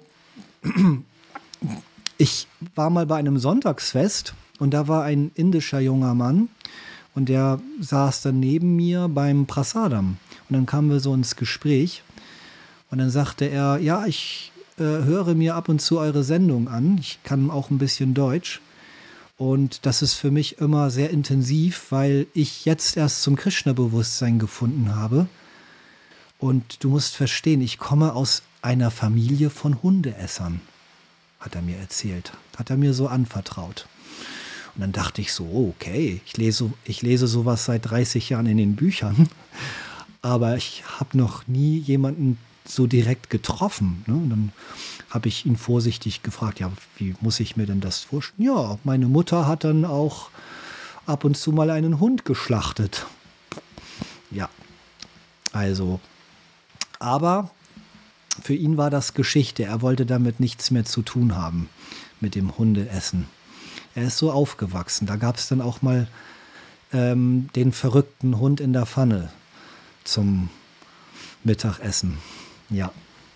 ich war mal bei einem Sonntagsfest und da war ein indischer junger Mann und der saß dann neben mir beim Prasadam. Und dann kamen wir so ins Gespräch und dann sagte er, ja, ich äh, höre mir ab und zu eure Sendung an, ich kann auch ein bisschen Deutsch. Und das ist für mich immer sehr intensiv, weil ich jetzt erst zum Krishna-Bewusstsein gefunden habe. Und du musst verstehen, ich komme aus einer Familie von Hundeessern, hat er mir erzählt. Hat er mir so anvertraut. Und dann dachte ich so, okay, ich lese, ich lese sowas seit dreißig Jahren in den Büchern. Aber ich habe noch nie jemanden so direkt getroffen. Ne? Und dann habe ich ihn vorsichtig gefragt, ja, wie muss ich mir denn das vorstellen? Ja, meine Mutter hat dann auch ab und zu mal einen Hund geschlachtet. Ja, also, aber für ihn war das Geschichte. Er wollte damit nichts mehr zu tun haben, mit dem Hundeessen. Er ist so aufgewachsen. Da gab es dann auch mal ähm, den verrückten Hund in der Pfanne zum Mittagessen. Ja.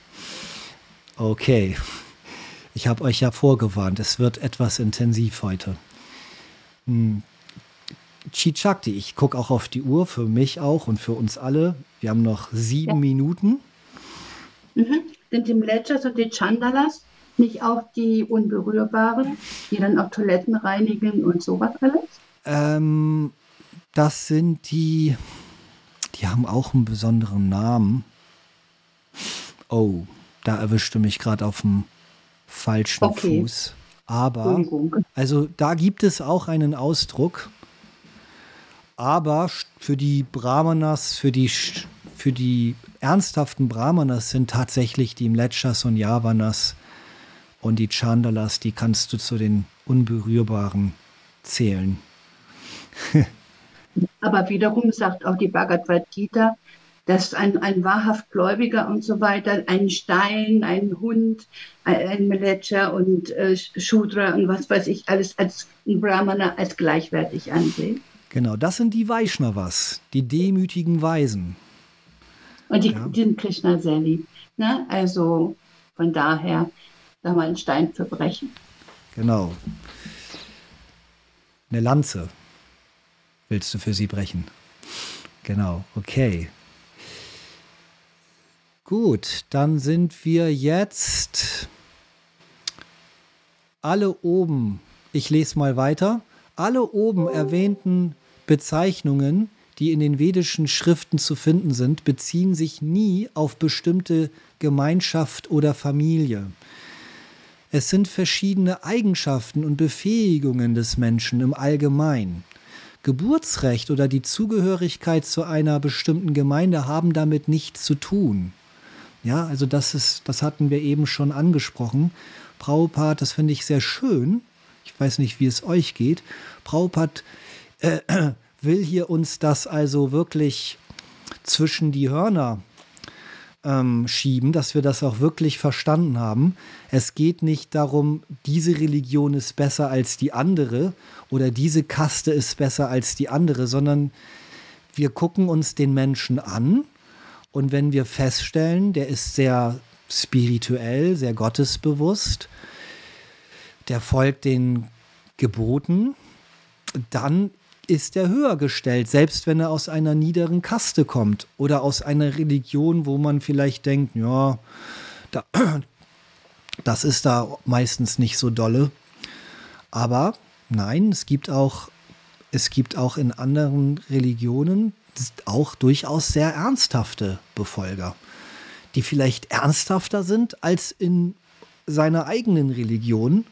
Okay. Ich habe euch ja vorgewarnt, es wird etwas intensiv heute. Hm. Chichakti, ich gucke auch auf die Uhr, für mich auch und für uns alle. Wir haben noch sieben Ja. Minuten. Mhm. Sind die Mletschers und die Chandalas nicht auch die Unberührbaren, die dann auch Toiletten reinigen und sowas alles? Ähm, das sind die, die haben auch einen besonderen Namen. Oh, da erwischte mich gerade auf dem falschen Okay. Fuß. Aber, Entschuldigung. also da gibt es auch einen Ausdruck. Aber sch- für die Brahmanas, für die, sch- für die ernsthaften Brahmanas sind tatsächlich die Mletschers und Yavanas und die Chandalas, die kannst du zu den Unberührbaren zählen. Aber wiederum sagt auch die Bhagavad Gita, dass ein, ein wahrhaft Gläubiger und so weiter einen Stein, einen Hund, ein, ein Mletscher und äh, Shudra und was weiß ich alles als ein Brahmana als gleichwertig ansehen. Genau, das sind die Vaishnavas, die demütigen Weisen. Und die, Ja. die sind Krishna sehr lieb. Ne? Also von daher da mal einen Stein verbrechen. Genau. Eine Lanze willst du für sie brechen. Genau, okay. Gut, dann sind wir jetzt alle oben. Ich lese mal weiter. Alle oben erwähnten Bezeichnungen, die in den vedischen Schriften zu finden sind, beziehen sich nie auf bestimmte Gemeinschaft oder Familie. Es sind verschiedene Eigenschaften und Befähigungen des Menschen im Allgemeinen. Geburtsrecht oder die Zugehörigkeit zu einer bestimmten Gemeinde haben damit nichts zu tun. Ja, also das ist, das hatten wir eben schon angesprochen. Prabhupada, das finde ich sehr schön. Ich weiß nicht, wie es euch geht. Prabhupada äh, will hier uns das also wirklich zwischen die Hörner ähm, schieben, dass wir das auch wirklich verstanden haben. Es geht nicht darum, diese Religion ist besser als die andere oder diese Kaste ist besser als die andere, sondern wir gucken uns den Menschen an und wenn wir feststellen, der ist sehr spirituell, sehr gottesbewusst, der folgt den geboten, dann ist er höher gestellt, selbst wenn er aus einer niederen Kaste kommt oder aus einer Religion, wo man vielleicht denkt, ja, da, das ist da meistens nicht so dolle. Aber nein, es gibt auch, es gibt auch in anderen Religionen auch durchaus sehr ernsthafte Befolger, die vielleicht ernsthafter sind als in seiner eigenen Religion.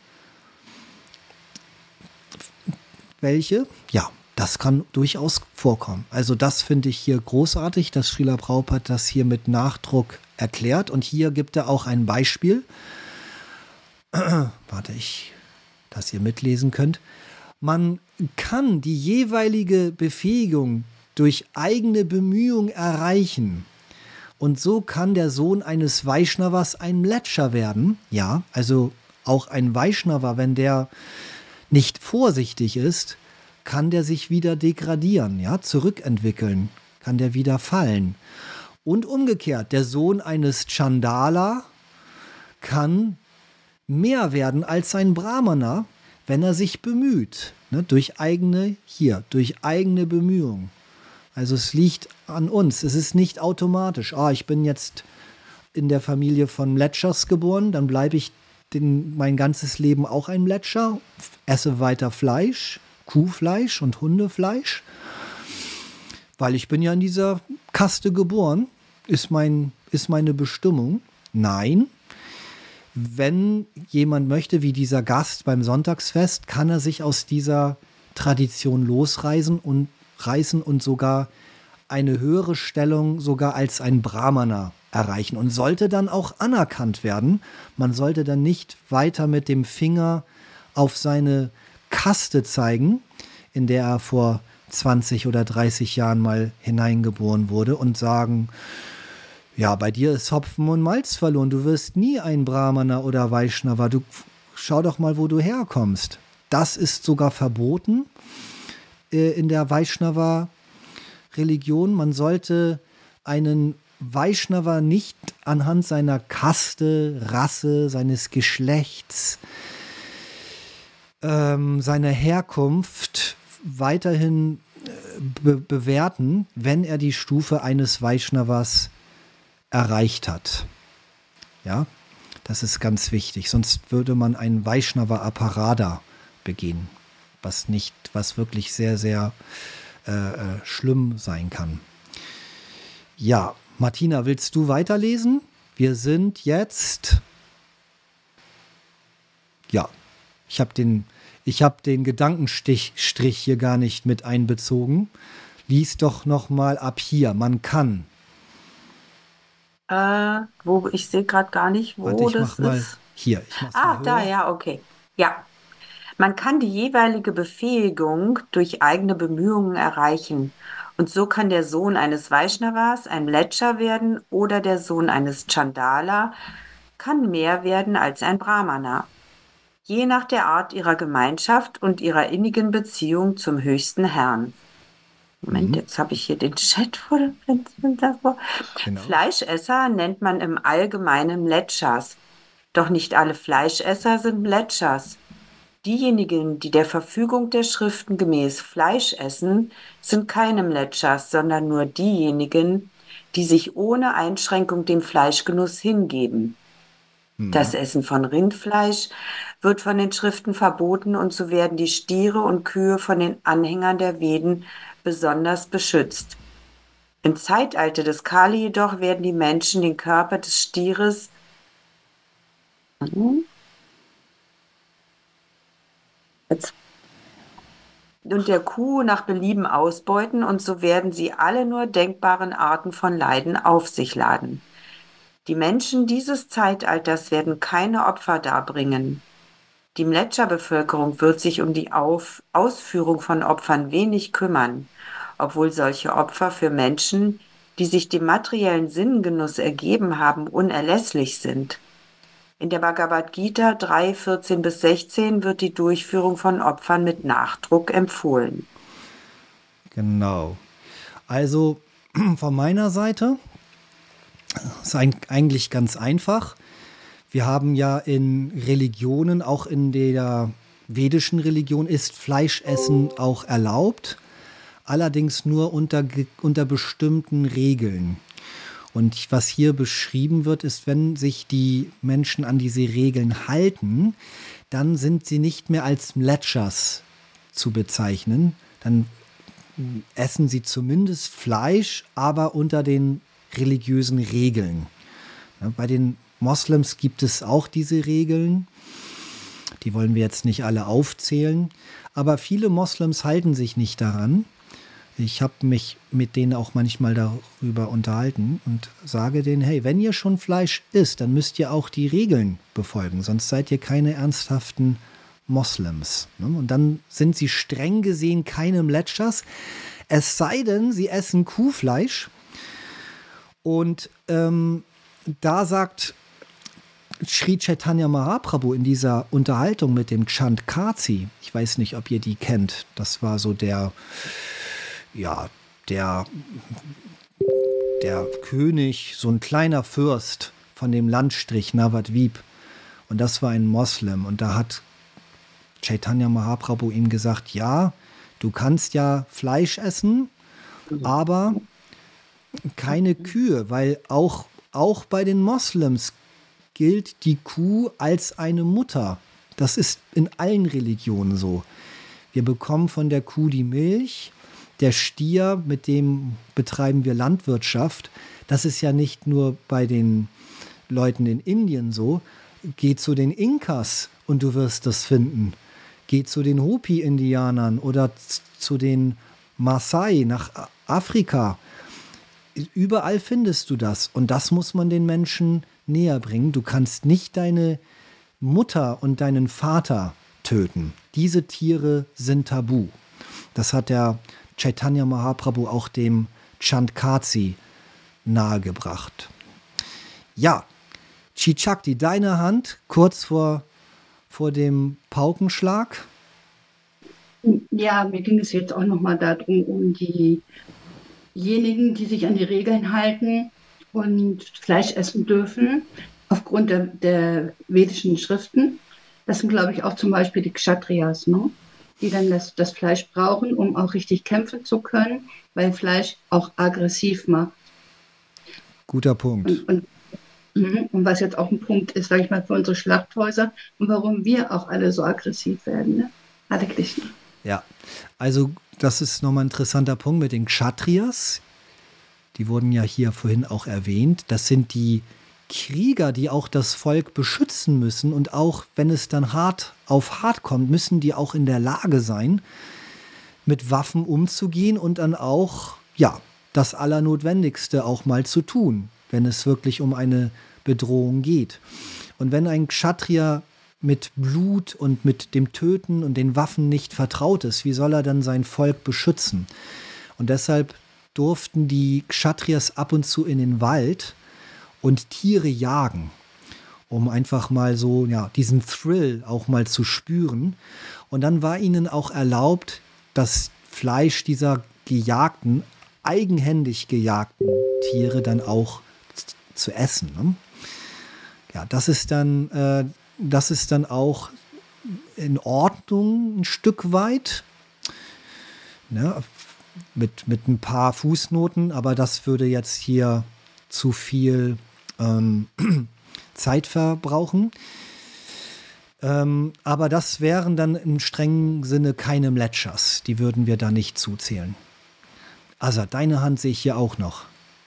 Welche? Ja, das kann durchaus vorkommen. Also das finde ich hier großartig, dass Srila Prabhupada das hier mit Nachdruck erklärt. Und hier gibt er auch ein Beispiel. Warte, ich, dass ihr mitlesen könnt. Man kann die jeweilige Befähigung durch eigene Bemühung erreichen. Und so kann der Sohn eines Vaishnavas ein Mletscher werden. Ja, also auch ein Vaishnava, wenn der nicht vorsichtig ist, kann der sich wieder degradieren, ja, zurückentwickeln, kann der wieder fallen. Und umgekehrt, der Sohn eines Chandala kann mehr werden als ein Brahmana, wenn er sich bemüht, ne, durch eigene, hier, durch eigene Bemühungen. Also es liegt an uns, es ist nicht automatisch. Ah, ich bin jetzt in der Familie von Mletschers geboren, dann bleibe ich den, mein ganzes Leben auch ein Mletscher, esse weiter Fleisch, Kuhfleisch und Hundefleisch, weil ich bin ja in dieser Kaste geboren, ist, mein, ist meine Bestimmung. Nein, wenn jemand möchte, wie dieser Gast beim Sonntagsfest, kann er sich aus dieser Tradition losreißen und reißen und sogar eine höhere Stellung sogar als ein Brahmana erreichen und sollte dann auch anerkannt werden. Man sollte dann nicht weiter mit dem Finger auf seine Kaste zeigen, in der er vor zwanzig oder dreißig Jahren mal hineingeboren wurde und sagen, ja, bei dir ist Hopfen und Malz verloren, du wirst nie ein Brahmana oder Vaishnava, du schau doch mal, wo du herkommst. Das ist sogar verboten äh, in der Vaishnava-Religion. Man sollte einen Vaishnava nicht anhand seiner Kaste, Rasse, seines Geschlechts, ähm, seiner Herkunft weiterhin be- bewerten, wenn er die Stufe eines Vaishnavas erreicht hat. Ja, das ist ganz wichtig. Sonst würde man einen Vaishnava Aparada begehen, was nicht, was wirklich sehr, sehr äh, äh, schlimm sein kann. Ja, Martina, willst du weiterlesen? Wir sind jetzt, ja, ich habe den, ich habe den Gedankenstrich Strich hier gar nicht mit einbezogen. Lies doch noch mal ab hier. Man kann. Äh, wo, ich sehe gerade gar nicht, wo Warte, ich das mach mal ist. hier. Ich mach's Ah, mal da, höher. ja, okay. Ja. Man kann die jeweilige Befähigung durch eigene Bemühungen erreichen. Und so kann der Sohn eines Vaishnavas ein Mletscher werden oder der Sohn eines Chandala kann mehr werden als ein Brahmana. Je nach der Art ihrer Gemeinschaft und ihrer innigen Beziehung zum höchsten Herrn. Moment, Mhm. jetzt habe ich hier den Chat vor dem Fenster davor. Genau. Fleischesser nennt man im Allgemeinen Mletschers. Doch nicht alle Fleischesser sind Mletschers. Diejenigen, die der Verfügung der Schriften gemäß Fleisch essen, sind keine Mletschers, sondern nur diejenigen, die sich ohne Einschränkung dem Fleischgenuss hingeben. Das Essen von Rindfleisch wird von den Schriften verboten und so werden die Stiere und Kühe von den Anhängern der Veden besonders beschützt. Im Zeitalter des Kali jedoch werden die Menschen den Körper des Stieres Jetzt. und der Kuh nach Belieben ausbeuten und so werden sie alle nur denkbaren Arten von Leiden auf sich laden. Die Menschen dieses Zeitalters werden keine Opfer darbringen. Die Mletscher-Bevölkerung wird sich um die Auf- Ausführung von Opfern wenig kümmern, obwohl solche Opfer für Menschen, die sich dem materiellen Sinngenuss ergeben haben, unerlässlich sind. In der Bhagavad Gita drei, vierzehn bis sechzehn wird die Durchführung von Opfern mit Nachdruck empfohlen. Genau. Also von meiner Seite ist eigentlich ganz einfach. Wir haben ja in Religionen, auch in der vedischen Religion ist Fleischessen auch erlaubt, allerdings nur unter, unter bestimmten Regeln. Und was hier beschrieben wird, ist, wenn sich die Menschen an diese Regeln halten, dann sind sie nicht mehr als Mletschers zu bezeichnen. Dann essen sie zumindest Fleisch, aber unter den religiösen Regeln. Bei den Moslems gibt es auch diese Regeln. Die wollen wir jetzt nicht alle aufzählen. Aber viele Moslems halten sich nicht daran. Ich habe mich mit denen auch manchmal darüber unterhalten und sage denen, hey, wenn ihr schon Fleisch isst, dann müsst ihr auch die Regeln befolgen, sonst seid ihr keine ernsthaften Moslems. Und dann sind sie streng gesehen keine Mletschers, es sei denn, sie essen Kuhfleisch. Und ähm, da sagt Sri Chaitanya Mahaprabhu in dieser Unterhaltung mit dem Chand Kazi, ich weiß nicht, ob ihr die kennt, das war so der ja, der, der König, so ein kleiner Fürst von dem Landstrich Navadvip. Und das war ein Moslem. Und da hat Chaitanya Mahaprabhu ihm gesagt, ja, du kannst ja Fleisch essen, aber keine Kühe, weil auch, auch bei den Moslems gilt die Kuh als eine Mutter. Das ist in allen Religionen so. Wir bekommen von der Kuh die Milch. Der Stier, mit dem betreiben wir Landwirtschaft, das ist ja nicht nur bei den Leuten in Indien so. Geh zu den Inkas und du wirst das finden. Geh zu den Hopi-Indianern oder zu den Maasai nach Afrika. Überall findest du das. Und das muss man den Menschen näher bringen. Du kannst nicht deine Mutter und deinen Vater töten. Diese Tiere sind tabu. Das hat der Chaitanya Mahaprabhu auch dem Chand Kazi nahegebracht. Ja, Chichakti, deine Hand kurz vor, vor dem Paukenschlag. Ja, mir ging es jetzt auch nochmal darum, um diejenigen, die sich an die Regeln halten und Fleisch essen dürfen, aufgrund der, der vedischen Schriften. Das sind, glaube ich, auch zum Beispiel die Kshatriyas, ne? Die dann das, das Fleisch brauchen, um auch richtig kämpfen zu können, weil Fleisch auch aggressiv macht. Guter Punkt. Und, und, und was jetzt auch ein Punkt ist, sage ich mal, für unsere Schlachthäuser und warum wir auch alle so aggressiv werden. Ne? Hare Krishna. Ja, also das ist nochmal ein interessanter Punkt mit den Kshatriyas. Die wurden ja hier vorhin auch erwähnt. Das sind die Krieger, die auch das Volk beschützen müssen, und auch wenn es dann hart auf hart kommt, müssen die auch in der Lage sein, mit Waffen umzugehen und dann auch, ja, das Allernotwendigste auch mal zu tun, wenn es wirklich um eine Bedrohung geht. Und wenn ein Kshatriya mit Blut und mit dem Töten und den Waffen nicht vertraut ist, wie soll er dann sein Volk beschützen? Und deshalb durften die Kshatriyas ab und zu in den Wald und Tiere jagen, um einfach mal so, ja, diesen Thrill auch mal zu spüren. Und dann war ihnen auch erlaubt, das Fleisch dieser gejagten, eigenhändig gejagten Tiere dann auch zu essen. Ne? Ja, das ist dann, äh, das ist dann auch in Ordnung ein Stück weit. Ne? Mit, mit ein paar Fußnoten, aber das würde jetzt hier zu viel ähm, Zeit verbrauchen. Ähm, aber das wären dann im strengen Sinne keine Mletschers. Die würden wir da nicht zuzählen. Also, deine Hand sehe ich hier auch noch.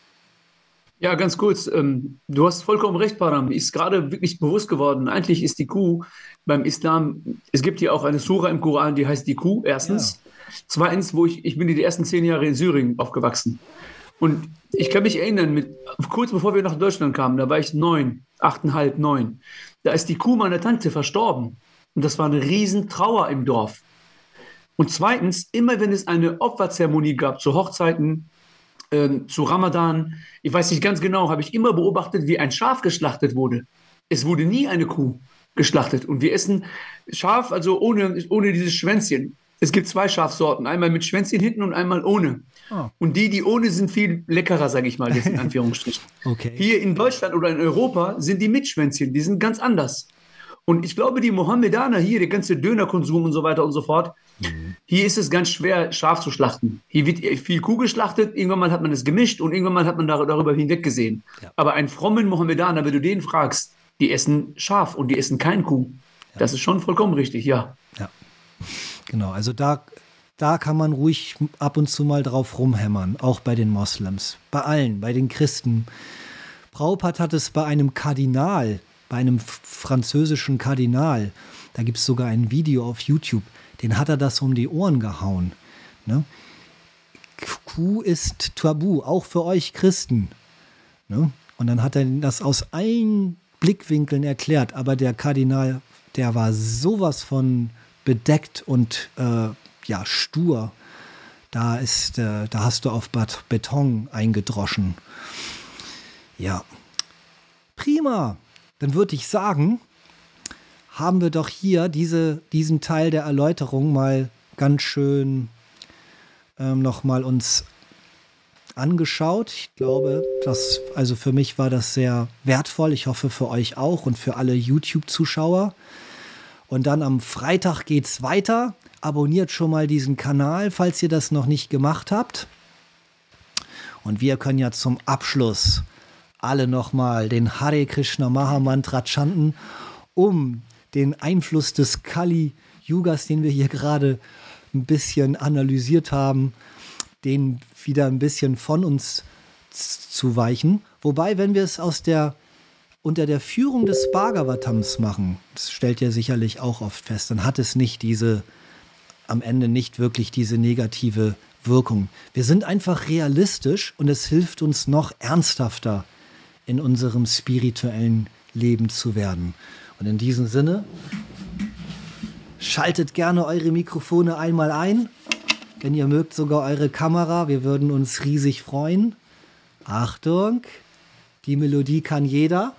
Ja, ganz kurz. Ähm, du hast vollkommen recht, Param. Mir ist gerade wirklich bewusst geworden, eigentlich ist die Kuh beim Islam, es gibt hier auch eine Sura im Koran, die heißt die Kuh, erstens. Ja. Zweitens, wo ich, ich bin die ersten zehn Jahre in Syrien aufgewachsen. Und ich kann mich erinnern, mit, kurz bevor wir nach Deutschland kamen, da war ich neun, achteinhalb, neun. Da ist die Kuh meiner Tante verstorben. Und das war eine riesen Trauer im Dorf. Und zweitens, immer wenn es eine Opferzeremonie gab, zu Hochzeiten, äh, zu Ramadan, ich weiß nicht ganz genau, habe ich immer beobachtet, wie ein Schaf geschlachtet wurde. Es wurde nie eine Kuh geschlachtet. Und wir essen Schaf, also ohne, ohne dieses Schwänzchen. Es gibt zwei Schafsorten, einmal mit Schwänzchen hinten und einmal ohne. Oh. Und die, die ohne, sind viel leckerer, sage ich mal, jetzt in Anführungsstrichen. Okay. Hier in Deutschland oder in Europa sind die mit Schwänzchen, die sind ganz anders. Und ich glaube, die Mohammedaner hier, der ganze Dönerkonsum und so weiter und so fort, mhm. hier ist es ganz schwer, Schaf zu schlachten. Hier wird viel Kuh geschlachtet, irgendwann mal hat man es gemischt und irgendwann mal hat man darüber hinweggesehen. Ja. Aber einen frommen Mohammedaner, wenn du den fragst, die essen Schaf und die essen kein Kuh. Ja. Das ist schon vollkommen richtig, ja. Ja, genau. Also da, da kann man ruhig ab und zu mal drauf rumhämmern, auch bei den Moslems, bei allen, bei den Christen. Prabhupada hat es bei einem Kardinal, bei einem französischen Kardinal, da gibt es sogar ein Video auf YouTube, den hat er das um die Ohren gehauen. Ne? Kuh ist tabu, auch für euch Christen. Ne? Und dann hat er das aus allen Blickwinkeln erklärt, aber der Kardinal, der war sowas von bedeckt und äh, ja, stur. Da, ist, äh, da hast du auf Beton eingedroschen. Ja, prima. Dann würde ich sagen, haben wir doch hier diese, diesen Teil der Erläuterung mal ganz schön ähm, nochmal uns angeschaut. Ich glaube, dass, also für mich war das sehr wertvoll. Ich hoffe für euch auch und für alle YouTube-Zuschauer. Und dann am Freitag geht's weiter. Abonniert schon mal diesen Kanal, falls ihr das noch nicht gemacht habt. Und wir können ja zum Abschluss alle nochmal den Hare Krishna Maha Mantra chanten, um den Einfluss des Kali Yugas, den wir hier gerade ein bisschen analysiert haben, den wieder ein bisschen von uns zu weichen. Wobei, wenn wir es aus der, unter der Führung des Bhagavatams machen, das stellt ihr sicherlich auch oft fest, dann hat es nicht diese, am Ende nicht wirklich diese negative Wirkung. Wir sind einfach realistisch und es hilft uns noch ernsthafter in unserem spirituellen Leben zu werden. Und in diesem Sinne, schaltet gerne eure Mikrofone einmal ein. Wenn ihr mögt, sogar eure Kamera. Wir würden uns riesig freuen. Achtung, die Melodie kann jeder.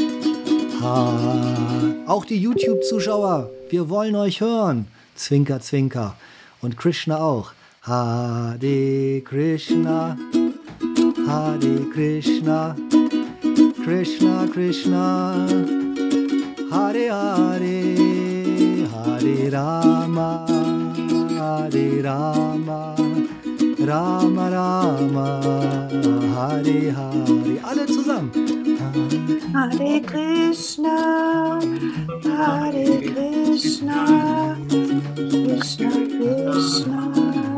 Ha. Auch die YouTube-Zuschauer, wir wollen euch hören. Zwinker, zwinker. Und Krishna auch. Hare Krishna, Hare Krishna, Krishna Krishna, Hare Hare, Hare Rama, Hare Rama, Rama Rama, Hare Hare. Alle zusammen. Hare Krishna, Hare Krishna, Krishna Krishna,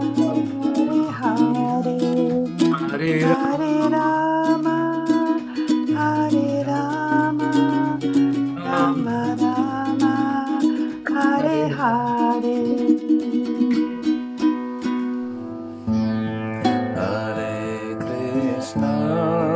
Hare Hare, Hare Rama, Hare Rama, Rama Rama, Hare Hare. Hare Krishna.